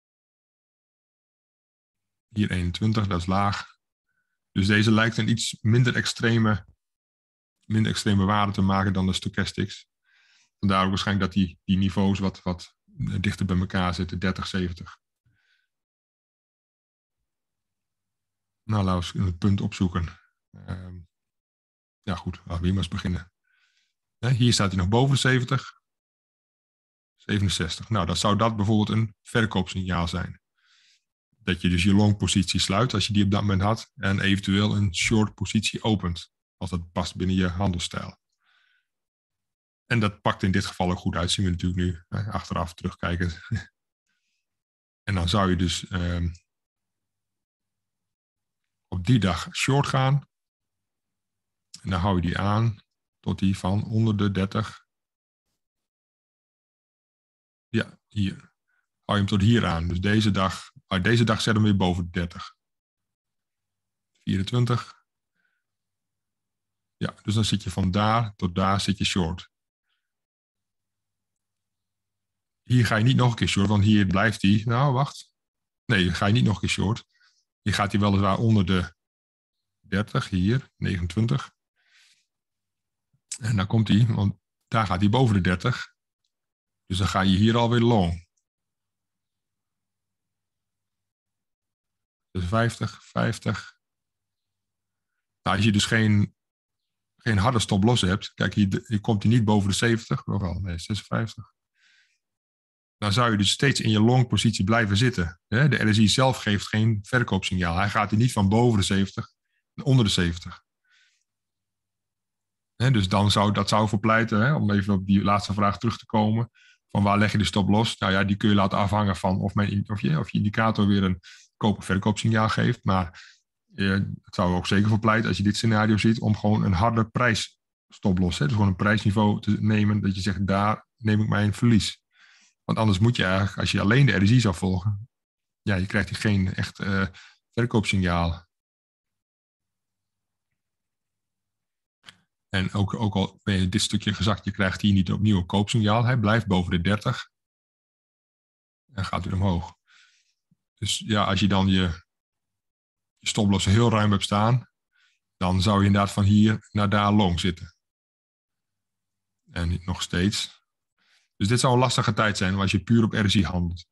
Hier eenentwintig, dat is laag. Dus deze lijkt een iets minder extreme, minder extreme waarde te maken dan de stochastics. Vandaar ook waarschijnlijk dat die, die niveaus wat, wat dichter bij elkaar zitten, dertig, zeventig. Nou, laten we eens een punt opzoeken. Uh, ja goed, laten we hier maar eens beginnen. Hè, hier staat hij nog boven de zeventig. zevenenzestig. Nou, dan zou dat bijvoorbeeld een verkoopsignaal zijn. Dat je dus je long positie sluit als je die op dat moment had. En eventueel een short positie opent. Als dat past binnen je handelsstijl. En dat pakt in dit geval ook goed uit. Zien we natuurlijk nu hè, achteraf terugkijken. En dan zou je dus um, op die dag short gaan. En dan hou je die aan tot die van onder de dertig. Ja, hier. Hou je hem tot hier aan. Dus deze dag, uit deze dag zet hem weer boven de dertig. vierentwintig. Ja, dus dan zit je van daar tot daar zit je short. Hier ga je niet nog een keer short, want hier blijft hij. Nou, wacht. Nee, ga je niet nog een keer short. Hier gaat hij weliswaar onder de dertig, hier, negenentwintig. En dan komt hij, want daar gaat hij boven de dertig. Dus dan ga je hier alweer long. Dus vijftig, vijftig. Nou, als je dus geen geen harde stop-loss hebt, kijk, hier, hier komt hij niet boven de zeventig, of wel, nee, zesenvijftig. Dan zou je dus steeds in je long positie blijven zitten. De R S I zelf geeft geen verkoopsignaal. Hij gaat hier niet van boven de zeventig naar onder de zeventig. Dus dan zou, dat zou verpleiten, om even op die laatste vraag terug te komen, van waar leg je de stop los? Nou ja, die kun je laten afhangen van of, mijn, of, je, of je indicator weer een koop-verkoopsignaal geeft. Maar eh, het zou ook zeker verpleiten, als je dit scenario ziet, om gewoon een harde prijs stoploss. Dus gewoon een prijsniveau te nemen dat je zegt, daar neem ik mijn verlies. Want anders moet je eigenlijk, als je alleen de R S I zou volgen, ja, je krijgt hier geen echt uh, verkoopsignaal. En ook, ook al ben je dit stukje gezakt, je krijgt hier niet opnieuw een koopsignaal. Hij blijft boven de dertig. En gaat weer omhoog. Dus ja, als je dan je, je stoplossen heel ruim hebt staan, dan zou je inderdaad van hier naar daar long zitten. En niet nog steeds. Dus dit zou een lastige tijd zijn als je puur op R S I handelt.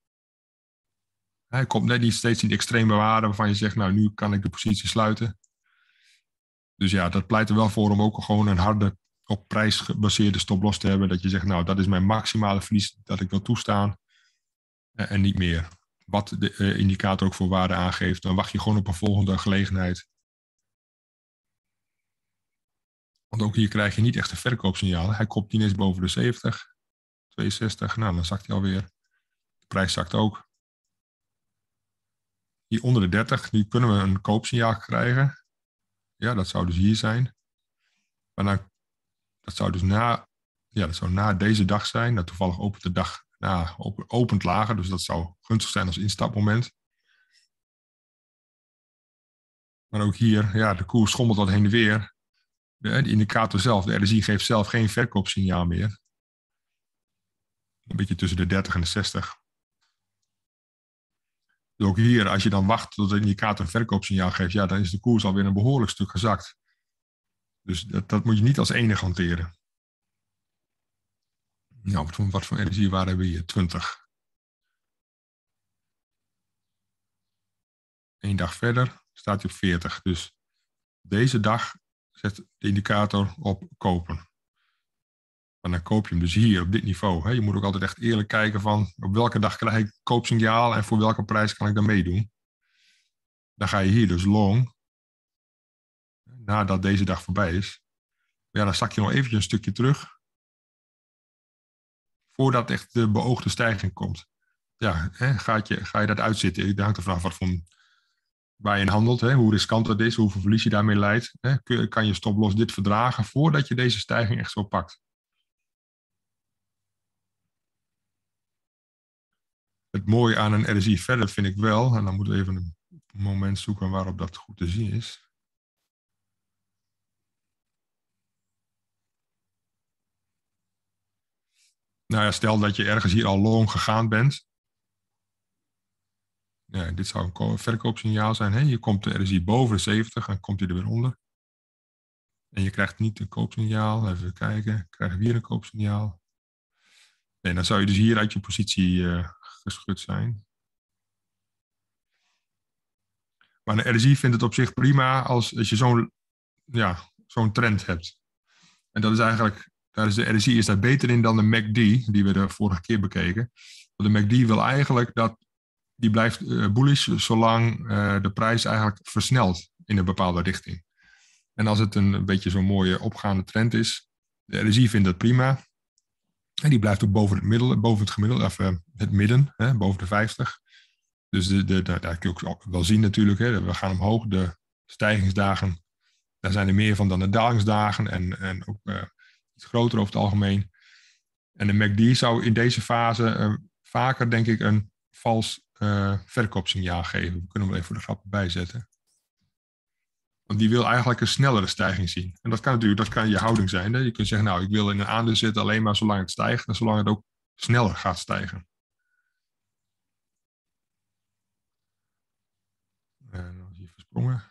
Hij komt net niet steeds in extreme waarden waarvan je zegt, nou nu kan ik de positie sluiten. Dus ja, dat pleit er wel voor om ook gewoon een harde, op prijs gebaseerde stoploss te hebben. Dat je zegt, nou dat is mijn maximale verlies dat ik wil toestaan. En niet meer. Wat de uh, indicator ook voor waarde aangeeft, dan wacht je gewoon op een volgende gelegenheid. Want ook hier krijg je niet echt een verkoopsignaal. Hij komt niet eens boven de zeventig, tweeënzestig, nou dan zakt hij alweer. De prijs zakt ook. Hier onder de dertig, nu kunnen we een koopsignaal krijgen. Ja, dat zou dus hier zijn. Maar dan, dat zou dus na, ja, dat zou na deze dag zijn. Dat toevallig opent de dag na, opent lager, dus dat zou gunstig zijn als instapmoment. Maar ook hier, ja, de koers schommelt wat heen en weer. De, de indicator zelf, de R S I geeft zelf geen verkoopsignaal meer. Een beetje tussen de dertig en de zestig. Dus ook hier, als je dan wacht tot de indicator een verkoopsignaal geeft, ja, dan is de koers alweer een behoorlijk stuk gezakt. Dus dat, dat moet je niet als enige hanteren. Nou, wat voor, wat voor R S I waar hebben we hier? twintig. Eén dag verder staat hij op veertig. Dus deze dag zet de indicator op kopen. En dan koop je hem dus hier op dit niveau. Hè. Je moet ook altijd echt eerlijk kijken van op welke dag krijg ik koopsignaal en voor welke prijs kan ik dan meedoen. Dan ga je hier dus long. Nadat deze dag voorbij is. Ja, dan zak je nog eventjes een stukje terug. Voordat echt de beoogde stijging komt. Ja, hè, gaat je, ga je dat uitzitten? Het hangt er vanaf wat voor, waar je in handelt. Hè, hoe riskant dat is, hoeveel verlies je daarmee leidt. Hè, kan je stoploss dit verdragen voordat je deze stijging echt zo pakt. Het mooie aan een R S I verder vind ik wel, en dan moeten we even een moment zoeken waarop dat goed te zien is. Nou ja, stel dat je ergens hier al long gegaan bent. Ja, dit zou een verkoopsignaal zijn. Hè? Je komt de R S I boven de zeventig en dan komt hij er weer onder. En je krijgt niet een koopsignaal. Even kijken, krijg je weer een koopsignaal. Nee, dan zou je dus hier uit je positie uh, geschud zijn. Maar een R S I vindt het op zich prima als, als je zo'n ja, zo'n trend hebt. En dat is eigenlijk, daar is de R S I is daar beter in dan de M A C D, die we de vorige keer bekeken. Want de M A C D wil eigenlijk dat, die blijft uh, bullish zolang uh, de prijs eigenlijk versnelt in een bepaalde richting. En als het een, een beetje zo'n mooie opgaande trend is, de R S I vindt dat prima. En die blijft ook boven het, middel, boven het gemiddelde, of uh, het midden, hè, boven de vijftig. Dus de, de, de, daar kun je ook wel zien natuurlijk, hè, we gaan omhoog. De stijgingsdagen, daar zijn er meer van dan de dalingsdagen. En, en ook uh, iets groter over het algemeen. En de M A C D zou in deze fase uh, vaker, denk ik, een vals uh, verkoopsignaal geven. We kunnen hem even voor de grap bijzetten. Want die wil eigenlijk een snellere stijging zien. En dat kan natuurlijk, dat kan je houding zijn. Hè? Je kunt zeggen, nou, ik wil in een aandeel zitten alleen maar zolang het stijgt en zolang het ook sneller gaat stijgen. En dan is hij versprongen.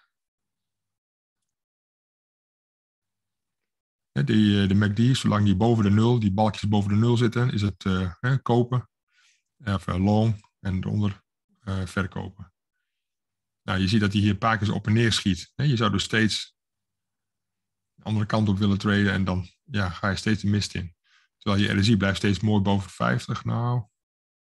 Die, de M A C D, zolang die boven de nul, die balkjes boven de nul zitten, is het uh, hè, kopen, of uh, long en eronder uh, verkopen. Nou, je ziet dat hij hier een paar keer op en neer schiet. Je zou dus steeds de andere kant op willen traden. En dan ja, ga je steeds de mist in. Terwijl je R S I blijft steeds mooi boven de vijftig. Nou,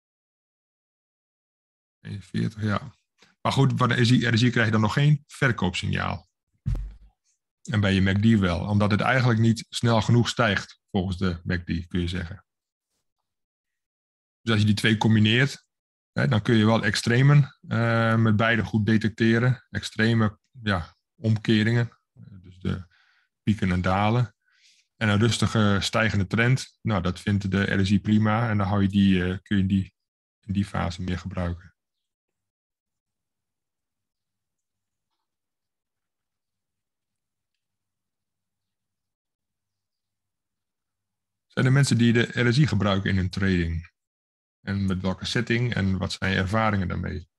eenenveertig, ja. Maar goed, bij de R S I, R S I krijg je dan nog geen verkoopsignaal. En bij je M A C D wel. Omdat het eigenlijk niet snel genoeg stijgt volgens de M A C D, kun je zeggen. Dus als je die twee combineert, hè, dan kun je wel extremen uh, met beide goed detecteren. Extreme ja, omkeringen, dus de pieken en dalen. En een rustige stijgende trend, nou, dat vindt de R S I prima. En dan hou je die, uh, kun je die in die fase meer gebruiken. Zijn er mensen die de R S I gebruiken in hun trading? En met welke setting en wat zijn je ervaringen daarmee?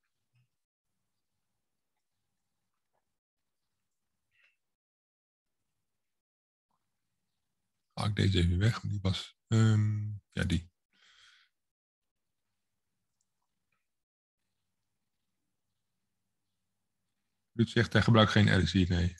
Haal ik deze even weg, die was, um, ja die. Ruud zegt, hij gebruikt geen R S I, nee.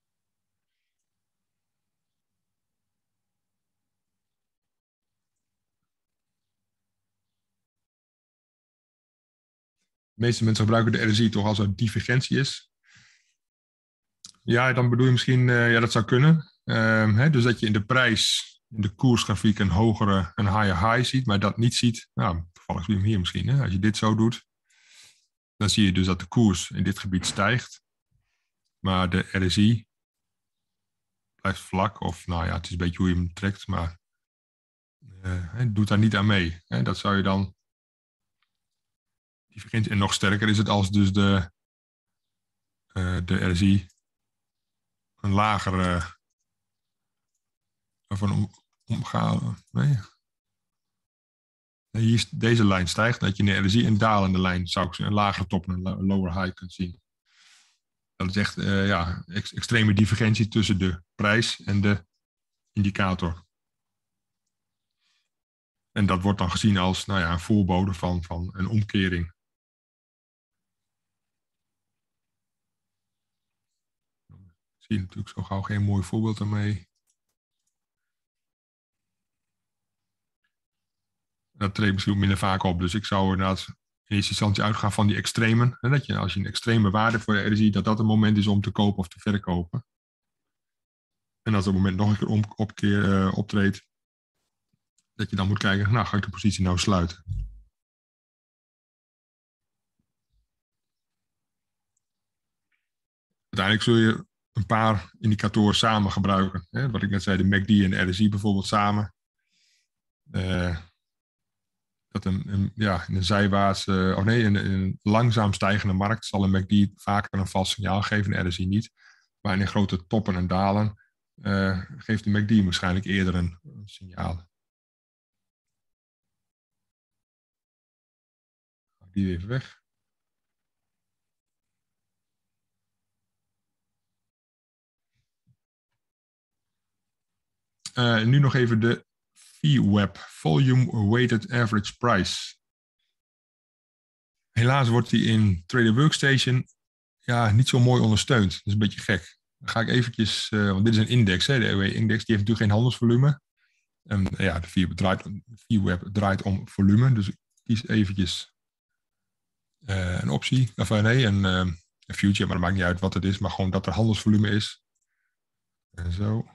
De meeste mensen gebruiken de R S I toch als er divergentie is. Ja, dan bedoel je misschien, uh, ja, dat zou kunnen. Um, hè, dus dat je in de prijs, in de koersgrafiek een hogere, een higher high ziet, maar dat niet ziet. Nou, toevallig zie je hem hier misschien. Hè? Als je dit zo doet, dan zie je dus dat de koers in dit gebied stijgt. Maar de R S I blijft vlak. Of nou ja, het is een beetje hoe je hem trekt, maar uh, het doet daar niet aan mee. Hè? Dat zou je dan... Divergentie. En nog sterker is het als dus de, uh, de R S I een lagere van om, omgaan. Nee. nee. Hier, deze lijn stijgt, dat je in de R S I een dalende lijn zou ik een lagere top en een lower high kunt zien. Dat is echt uh, ja, ex, extreme divergentie tussen de prijs en de indicator. En dat wordt dan gezien als nou ja, een voorbode van, van een omkering. Ik zie natuurlijk zo gauw geen mooi voorbeeld ermee. Dat treedt misschien ook minder vaak op. Dus ik zou inderdaad in eerste instantie uitgaan van die extremen. En dat je als je een extreme waarde voor de R S I, dat dat een moment is om te kopen of te verkopen. En als het moment nog een keer om, opkeer, uh, optreedt, dat je dan moet kijken, nou ga ik de positie nou sluiten. Uiteindelijk zul je een paar indicatoren samen gebruiken. Hè? Wat ik net zei, de M A C D en de R S I bijvoorbeeld samen. Uh, dat een, een, ja, in een zijwaarts, uh, of nee, in, in een langzaam stijgende markt zal een M A C D vaker een vals signaal geven, de R S I niet. Maar in grote toppen en dalen uh, geeft de M A C D waarschijnlijk eerder een, een signaal. Die even weg. Uh, nu nog even de V WAP, Volume Weighted Average Price. Helaas wordt die in Trader Workstation ja, niet zo mooi ondersteund. Dat is een beetje gek. Dan ga ik eventjes, uh, want dit is een index, hè, de E U E-index, die heeft natuurlijk geen handelsvolume. En ja, de V WAP draait, V WAP draait om volume, dus ik kies eventjes uh, een optie, of nee, een, uh, een future, maar dat maakt niet uit wat het is, maar gewoon dat er handelsvolume is. En zo.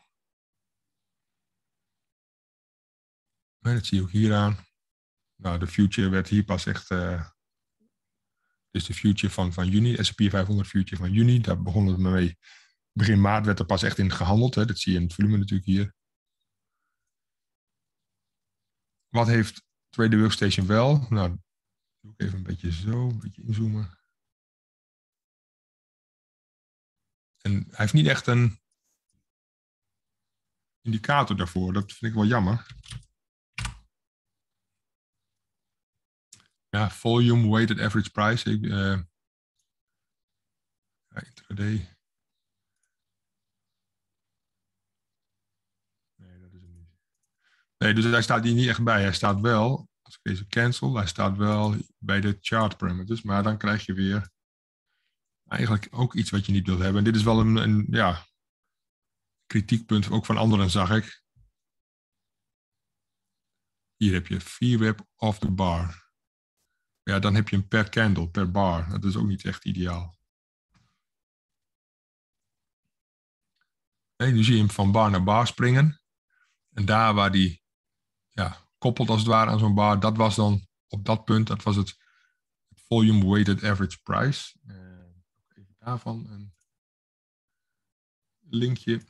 En dat zie je ook hier aan. Nou, de future werd hier pas echt... Uh, dus de future van, van juni, de S en P vijfhonderd future van juni, daar begon het mee. Begin maart werd er pas echt in gehandeld. Hè. Dat zie je in het volume natuurlijk hier. Wat heeft Trader Workstation wel? Nou, doe ik even een beetje zo, een beetje inzoomen. En hij heeft niet echt een indicator daarvoor. Dat vind ik wel jammer. Ja, volume weighted average price. Ik, uh, ja, intraday. Nee, dat is het niet. Nee, dus hij staat hier niet echt bij. Hij staat wel, als ik deze cancel, hij staat wel bij de chart parameters. Maar dan krijg je weer eigenlijk ook iets wat je niet wilt hebben. En dit is wel een, een ja, kritiekpunt ook van anderen, zag ik. Hier heb je V WAP off the bar. Ja, dan heb je hem per candle, per bar. Dat is ook niet echt ideaal. Nee, nu zie je hem van bar naar bar springen. En daar waar die ja, koppelt als het ware aan zo'n bar, dat was dan op dat punt, dat was het volume weighted average price. Uh, even daarvan een linkje.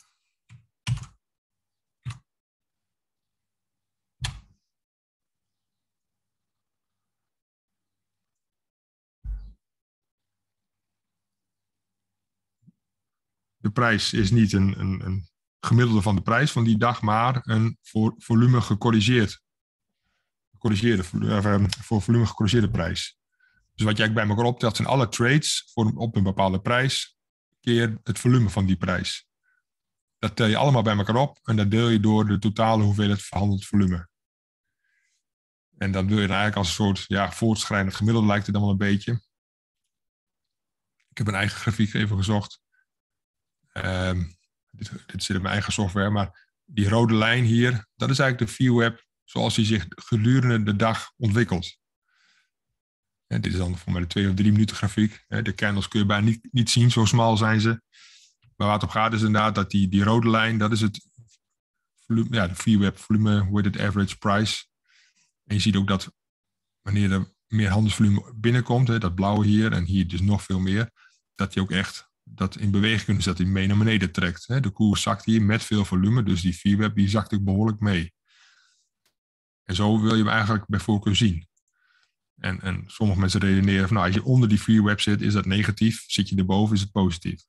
De prijs is niet een, een, een gemiddelde van de prijs van die dag, maar een voor volume gecorrigeerd. Gecorrigeerde, voor volume gecorrigeerde prijs. Dus wat jij bij elkaar optelt zijn alle trades voor, op een bepaalde prijs keer het volume van die prijs. Dat tel je allemaal bij elkaar op en dat deel je door de totale hoeveelheid verhandeld volume. En dan wil je dan eigenlijk als een soort ja, voortschrijdend gemiddelde lijkt het dan wel een beetje. Ik heb een eigen grafiek even gezocht. Um, dit, dit zit in mijn eigen software, maar die rode lijn hier, dat is eigenlijk de V WAP zoals die zich gedurende de dag ontwikkelt. En dit is dan voor mij de twee of drie minuten grafiek. De candles kun je bijna niet, niet zien, zo smal zijn ze. Maar waar het op gaat is inderdaad dat die, die rode lijn, dat is het volume, ja, de V WAP, volume weighted average price. En je ziet ook dat wanneer er meer handelsvolume binnenkomt, hè, dat blauwe hier en hier dus nog veel meer, dat die ook echt dat in beweging kunnen zetten, die mee naar beneden trekt. Hè. De koers zakt hier met veel volume, dus die V WAP die zakt ook behoorlijk mee. En zo wil je hem eigenlijk bij voorkeur zien. En, en sommige mensen redeneren van, nou, als je onder die V WAP zit, is dat negatief. Zit je erboven, is het positief.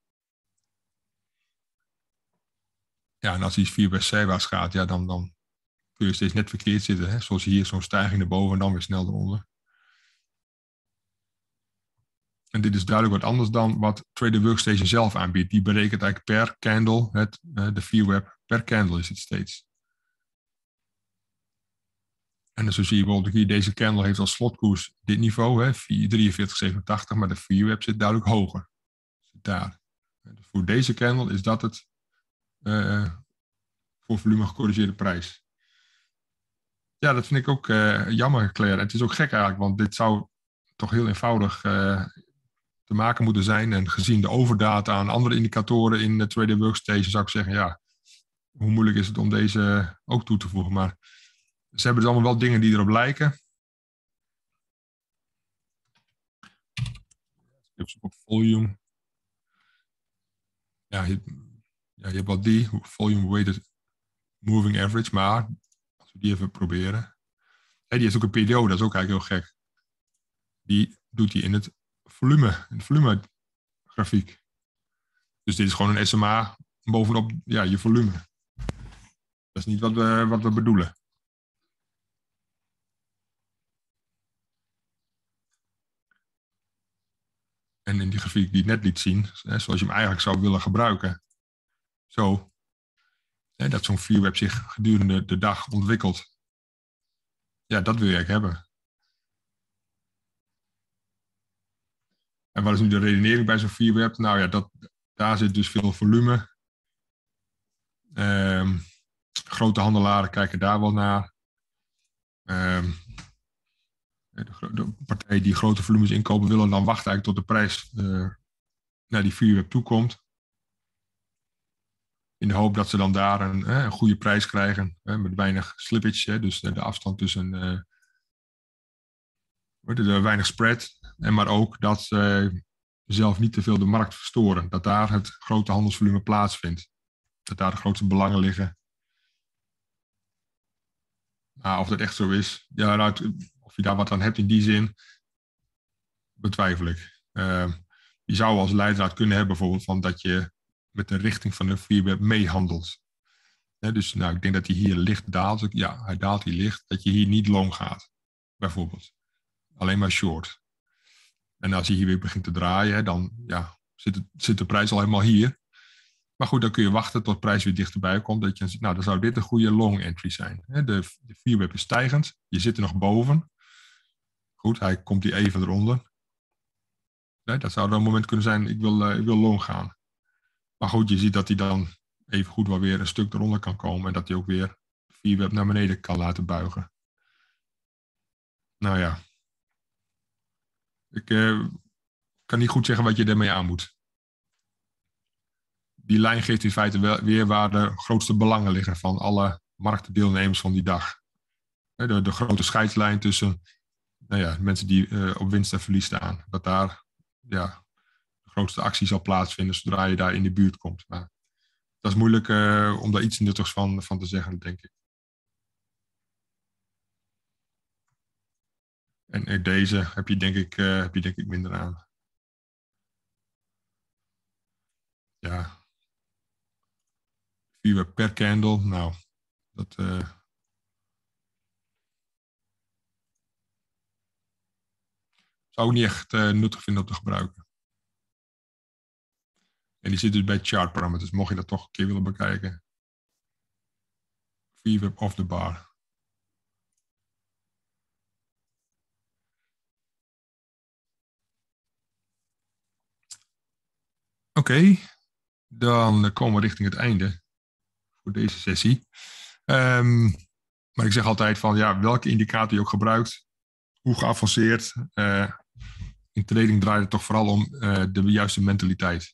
Ja, en als die V WAP zijwaarts gaat, ja, dan, dan kun je steeds net verkeerd zitten. Hè. Zoals hier, zo'n stijging erboven en dan weer snel eronder. En dit is duidelijk wat anders dan wat Trader Workstation zelf aanbiedt. Die berekent eigenlijk per candle, het, de V WAP per candle is het steeds. En dan zo zie je bijvoorbeeld hier, deze candle heeft als slotkoers dit niveau, hè, drieënveertig zevenentachtig, maar de V WAP zit duidelijk hoger. Zit daar. Dus voor deze candle is dat het uh, voor volume gecorrigeerde prijs. Ja, dat vind ik ook uh, jammer, Claire. Het is ook gek eigenlijk, want dit zou toch heel eenvoudig uh, te maken moeten zijn. En gezien de overdata aan andere indicatoren in de Trader Workstation zou ik zeggen, ja, hoe moeilijk is het om deze ook toe te voegen. Maar ze hebben dus allemaal wel dingen die erop lijken. Op volume. Ja, je, ja, je hebt wel die, volume weighted moving average, maar als we die even proberen. Hey, die heeft ook een P D O, dat is ook eigenlijk heel gek. Die doet hij in het volume, in de volume grafiek. Dus dit is gewoon een S M A bovenop ja, je volume. Dat is niet wat we, wat we bedoelen. En in die grafiek die ik net liet zien, hè, zoals je hem eigenlijk zou willen gebruiken. Zo, hè, dat zo'n V WAP zich gedurende de dag ontwikkelt. Ja, dat wil je eigenlijk hebben. En wat is nu de redenering bij zo'n V WAP? Nou ja, dat, daar zit dus veel volume. Um, grote handelaren kijken daar wel naar. Um, de, de partijen die grote volumes inkopen willen dan wachten eigenlijk tot de prijs uh, naar die V WAP toe komt. In de hoop dat ze dan daar een, eh, een goede prijs krijgen. Eh, met weinig slippage. Eh, dus de, de afstand tussen... Uh, de weinig spread. En maar ook dat ze zelf niet te veel de markt verstoren. Dat daar het grote handelsvolume plaatsvindt. Dat daar de grootste belangen liggen. Nou, of dat echt zo is. Ja, nou, of je daar wat aan hebt in die zin. Betwijfel ik. Uh, je zou als leidraad kunnen hebben bijvoorbeeld van dat je met de richting van de V WAP meehandelt. He, dus nou, ik denk dat hij hier licht daalt. Ja, hij daalt hier licht. Dat je hier niet long gaat. Bijvoorbeeld. Alleen maar short. En als hij hier weer begint te draaien, dan ja, zit, het, zit de prijs al helemaal hier. Maar goed, dan kun je wachten tot de prijs weer dichterbij komt. Dat je, nou, dan zou dit een goede long entry zijn. De, de V WAP is stijgend. Je zit er nog boven. Goed, hij komt hier even eronder. Nee, dat zou dan een moment kunnen zijn, ik wil, uh, ik wil long gaan. Maar goed, je ziet dat hij dan even goed wel weer een stuk eronder kan komen. En dat hij ook weer V WAP naar beneden kan laten buigen. Nou ja. Ik uh, kan niet goed zeggen wat je ermee aan moet. Die lijn geeft in feite wel weer waar de grootste belangen liggen van alle marktdeelnemers van die dag. De, de grote scheidslijn tussen nou ja, mensen die uh, op winst en verlies staan. Dat daar ja, de grootste actie zal plaatsvinden zodra je daar in de buurt komt. Maar dat is moeilijk uh, om daar iets nuttigs van, van te zeggen, denk ik. En uh, deze heb je denk ik, uh, heb je denk ik minder aan. Ja. V WAP per candle, nou, dat... Uh, zou ik niet echt uh, nuttig vinden om te gebruiken. En die zit dus bij chart parameters, mocht je dat toch een keer willen bekijken. V WAP off the bar. Oké, okay. Dan komen we richting het einde voor deze sessie. Um, maar ik zeg altijd van, ja, welke indicator je ook gebruikt, hoe geavanceerd. Uh, in trading draait het toch vooral om uh, de juiste mentaliteit.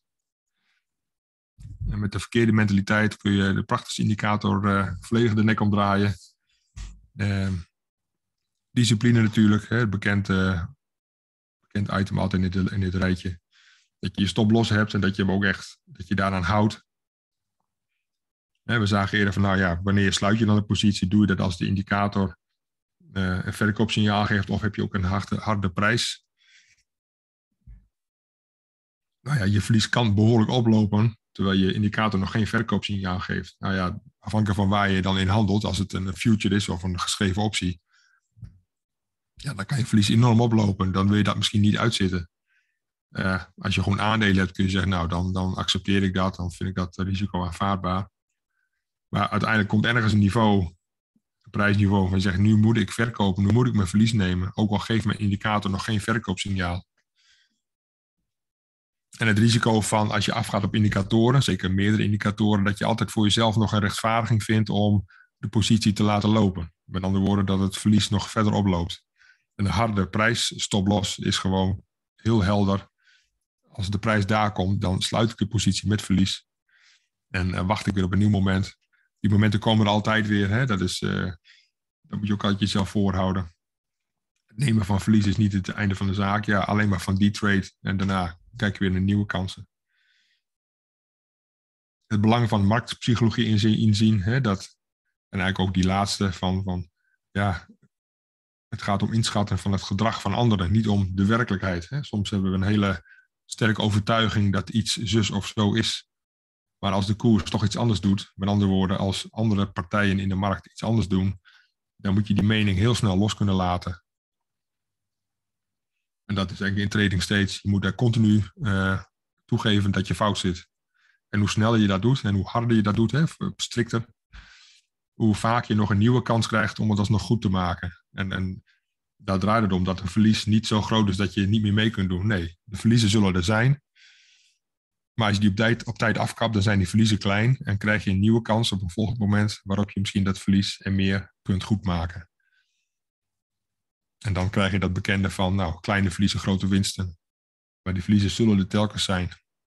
En met de verkeerde mentaliteit kun je de prachtigste indicator uh, volledig de nek omdraaien. Uh, discipline natuurlijk, hè, bekend, uh, bekend item altijd in dit, in dit rijtje. Dat je je stop los hebt en dat je hem ook echt, dat je daaraan houdt. Hè, we zagen eerder van, nou ja, wanneer sluit je dan een positie, doe je dat als de indicator uh, een verkoopsignaal geeft of heb je ook een harde, harde prijs. Nou ja, je verlies kan behoorlijk oplopen, terwijl je indicator nog geen verkoopsignaal geeft. Nou ja, afhankelijk van waar je dan in handelt, als het een future is of een geschreven optie, ja, dan kan je verlies enorm oplopen. Dan wil je dat misschien niet uitzitten. Uh, als je gewoon aandelen hebt, kun je zeggen, nou, dan, dan accepteer ik dat, dan vind ik dat risico aanvaardbaar. Maar uiteindelijk komt ergens een niveau, een prijsniveau, van je zegt, nu moet ik verkopen, nu moet ik mijn verlies nemen, ook al geeft mijn indicator nog geen verkoopsignaal. En het risico van, als je afgaat op indicatoren, zeker meerdere indicatoren, dat je altijd voor jezelf nog een rechtvaardiging vindt om de positie te laten lopen. Met andere woorden, dat het verlies nog verder oploopt. Een harde prijsstoploss is gewoon heel helder. Als de prijs daar komt, dan sluit ik de positie met verlies. En uh, wacht ik weer op een nieuw moment. Die momenten komen er altijd weer. Hè? Dat, is, uh, dat moet je ook altijd jezelf voorhouden. Het nemen van verlies is niet het einde van de zaak. Ja, alleen maar van die trade. En daarna kijk je weer naar nieuwe kansen. Het belang van marktpsychologie inzien. inzien hè? Dat, en eigenlijk ook die laatste van, van... ja, het gaat om inschatten van het gedrag van anderen. Niet om de werkelijkheid. Hè? Soms hebben we een hele sterke overtuiging dat iets zus of zo is. Maar als de koers toch iets anders doet, met andere woorden, als andere partijen in de markt iets anders doen, dan moet je die mening heel snel los kunnen laten. En dat is eigenlijk in trading steeds. Je moet daar continu uh, toegeven dat je fout zit. En hoe sneller je dat doet en hoe harder je dat doet, hè, strikter, hoe vaak je nog een nieuwe kans krijgt om het alsnog goed te maken. En, en daar draait het om dat een verlies niet zo groot is dat je niet meer mee kunt doen. Nee, de verliezen zullen er zijn. Maar als je die op tijd, op tijd afkapt, dan zijn die verliezen klein en krijg je een nieuwe kans op een volgend moment waarop je misschien dat verlies en meer kunt goedmaken. En dan krijg je dat bekende van, nou, kleine verliezen, grote winsten. Maar die verliezen zullen er telkens zijn.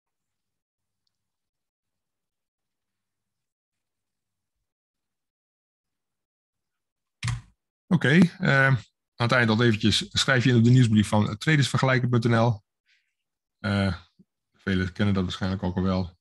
Oké, okay, uh, aan het eind al eventjes schrijf je in op de nieuwsbrief van tradersvergelijken punt n l. Uh, velen kennen dat waarschijnlijk ook al wel.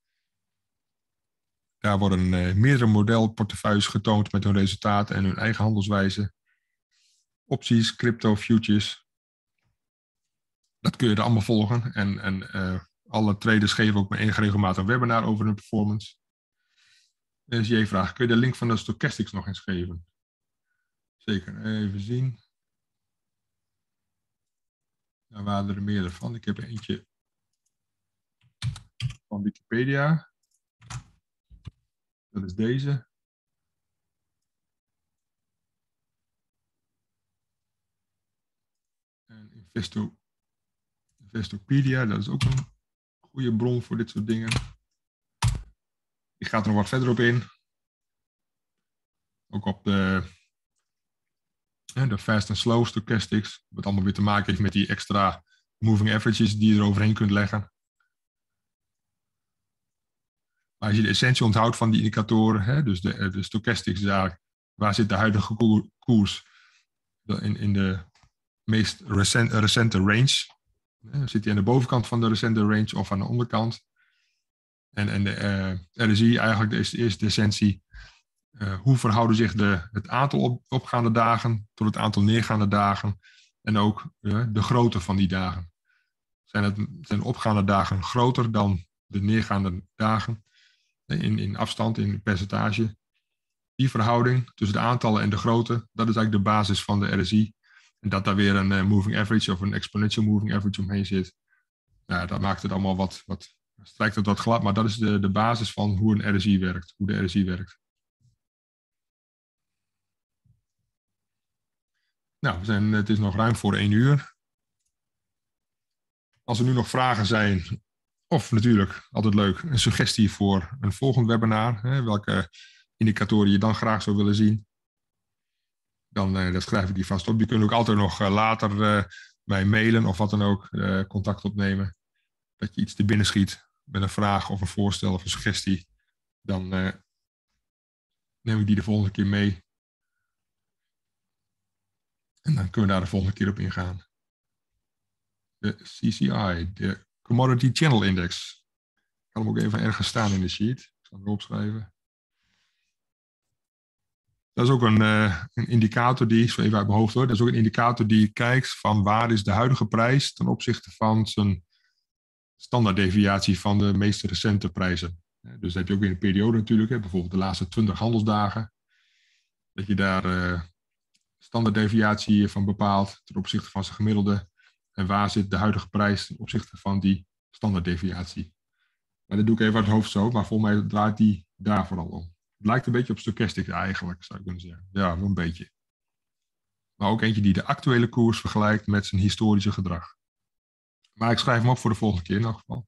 Daar worden uh, meerdere modelportefeuilles getoond met hun resultaten en hun eigen handelswijze. Opties, crypto, futures. Dat kun je er allemaal volgen. En, en uh, alle traders geven ook met enige regelmaat een webinar over hun performance. Dus je vraagt, kun je de link van de stochastics nog eens geven? Zeker, even zien. Daar waren er meerdere van. Ik heb er eentje van Wikipedia. Dat is deze. En Investo, Investopedia, dat is ook een goede bron voor dit soort dingen. Die gaat er nog wat verder op in. Ook op de, de fast en slow stochastics. Wat allemaal weer te maken heeft met die extra moving averages die je er overheen kunt leggen. Maar als je de essentie onthoudt van die indicatoren, hè, dus de, de stochastics daar, waar zit de huidige koers in, in de meest recent, recente range? Zit die aan de bovenkant van de recente range of aan de onderkant? En, en de uh, R S I eigenlijk is eerst de essentie. Uh, hoe verhouden zich de, het aantal op, opgaande dagen tot het aantal neergaande dagen? En ook uh, de grootte van die dagen. Zijn, het, zijn de opgaande dagen groter dan de neergaande dagen? In, in afstand, in percentage. Die verhouding tussen de aantallen en de grootte, dat is eigenlijk de basis van de R S I. En dat daar weer een uh, moving average of een exponential moving average omheen zit. Nou, dat maakt het allemaal wat, wat strijkt het wat glad, maar dat is de, de basis van hoe een R S I werkt, hoe de R S I werkt. Nou, we zijn, het is nog ruim voor één uur. Als er nu nog vragen zijn, of natuurlijk, altijd leuk, een suggestie voor een volgend webinar, hè, welke indicatoren je dan graag zou willen zien, dan, uh, dan schrijf ik die vast op. Die kunnen ook altijd nog uh, later uh, mij mailen of wat dan ook, uh, contact opnemen. Dat je iets te binnen schiet met een vraag of een voorstel of een suggestie, dan uh, neem ik die de volgende keer mee. En dan kunnen we daar de volgende keer op ingaan. De C C I, de Commodity Channel Index. Ik kan hem ook even ergens staan in de sheet. Ik zal hem opschrijven. Dat is ook een, uh, een indicator die, zo even uit mijn hoofd hoor, dat is ook een indicator die kijkt van waar is de huidige prijs ten opzichte van zijn standaarddeviatie van de meest recente prijzen. Dus dat heb je ook in een periode natuurlijk, hè, bijvoorbeeld de laatste twintig handelsdagen. Dat je daar uh, standaarddeviatie van bepaalt ten opzichte van zijn gemiddelde. En waar zit de huidige prijs ten opzichte van die standaarddeviatie. Maar dat doe ik even uit het hoofd zo, maar volgens mij draait die daar vooral om. Het lijkt een beetje op stochastics eigenlijk, zou ik kunnen zeggen. Ja, wel een beetje. Maar ook eentje die de actuele koers vergelijkt met zijn historische gedrag. Maar ik schrijf hem op voor de volgende keer in elk geval.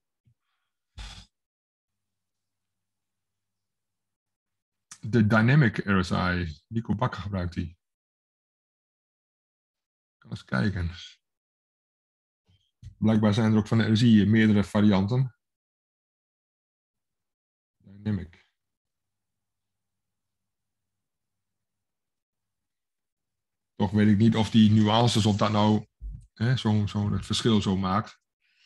De Dynamic R S I, Nico Bakker gebruikt die. Ik kan eens kijken. Blijkbaar zijn er ook van de R S I meerdere varianten. Dynamic. Toch weet ik niet of die nuances, of dat nou hè, zo, zo het verschil zo maakt.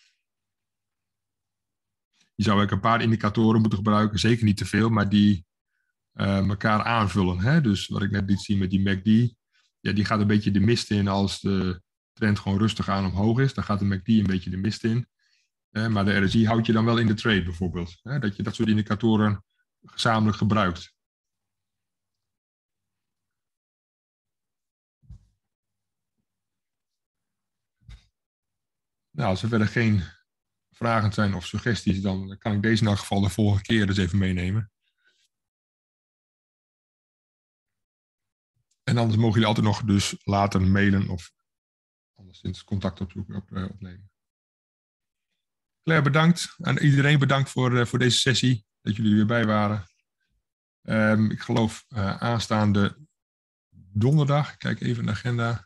Je zou eigenlijk een paar indicatoren moeten gebruiken, zeker niet te veel, maar die uh, elkaar aanvullen. Hè? Dus wat ik net liet zien met die M A C D, ja, die gaat een beetje de mist in als de trend gewoon rustig aan omhoog is. Dan gaat de M A C D een beetje de mist in. Hè? Maar de R S I houdt je dan wel in de trade bijvoorbeeld. Hè? Dat je dat soort indicatoren gezamenlijk gebruikt. Nou, als er verder geen vragen zijn of suggesties, dan kan ik deze in elk geval de volgende keer dus even meenemen. En anders mogen jullie altijd nog dus later mailen of anderszins contact opzoeken, op, uh, opnemen. Claire, bedankt. En iedereen bedankt voor, uh, voor deze sessie, dat jullie er weer bij waren. Um, ik geloof uh, aanstaande donderdag, ik kijk even naar de agenda,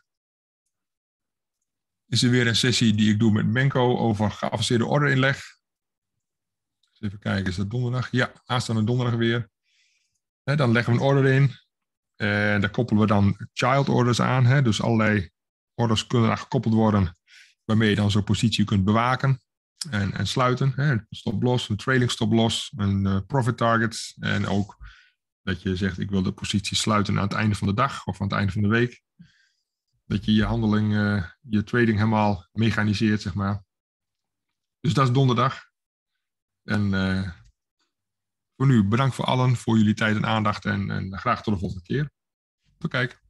is er weer een sessie die ik doe met Menko over geavanceerde orderinleg. Eens even kijken, is dat donderdag? Ja, aanstaande donderdag weer. He, dan leggen we een order in. En daar koppelen we dan child orders aan. Hè? Dus allerlei orders kunnen daar gekoppeld worden, waarmee je dan zo'n positie kunt bewaken en, en sluiten. Hè? Een stop-loss, een trailing stop-loss, een uh, profit target. En ook dat je zegt, ik wil de positie sluiten aan het einde van de dag of aan het einde van de week. Dat je je handeling, uh, je trading helemaal mechaniseert, zeg maar. Dus dat is donderdag. En uh, voor nu bedankt voor allen, voor jullie tijd en aandacht. En, en graag tot de volgende keer. Tot kijk.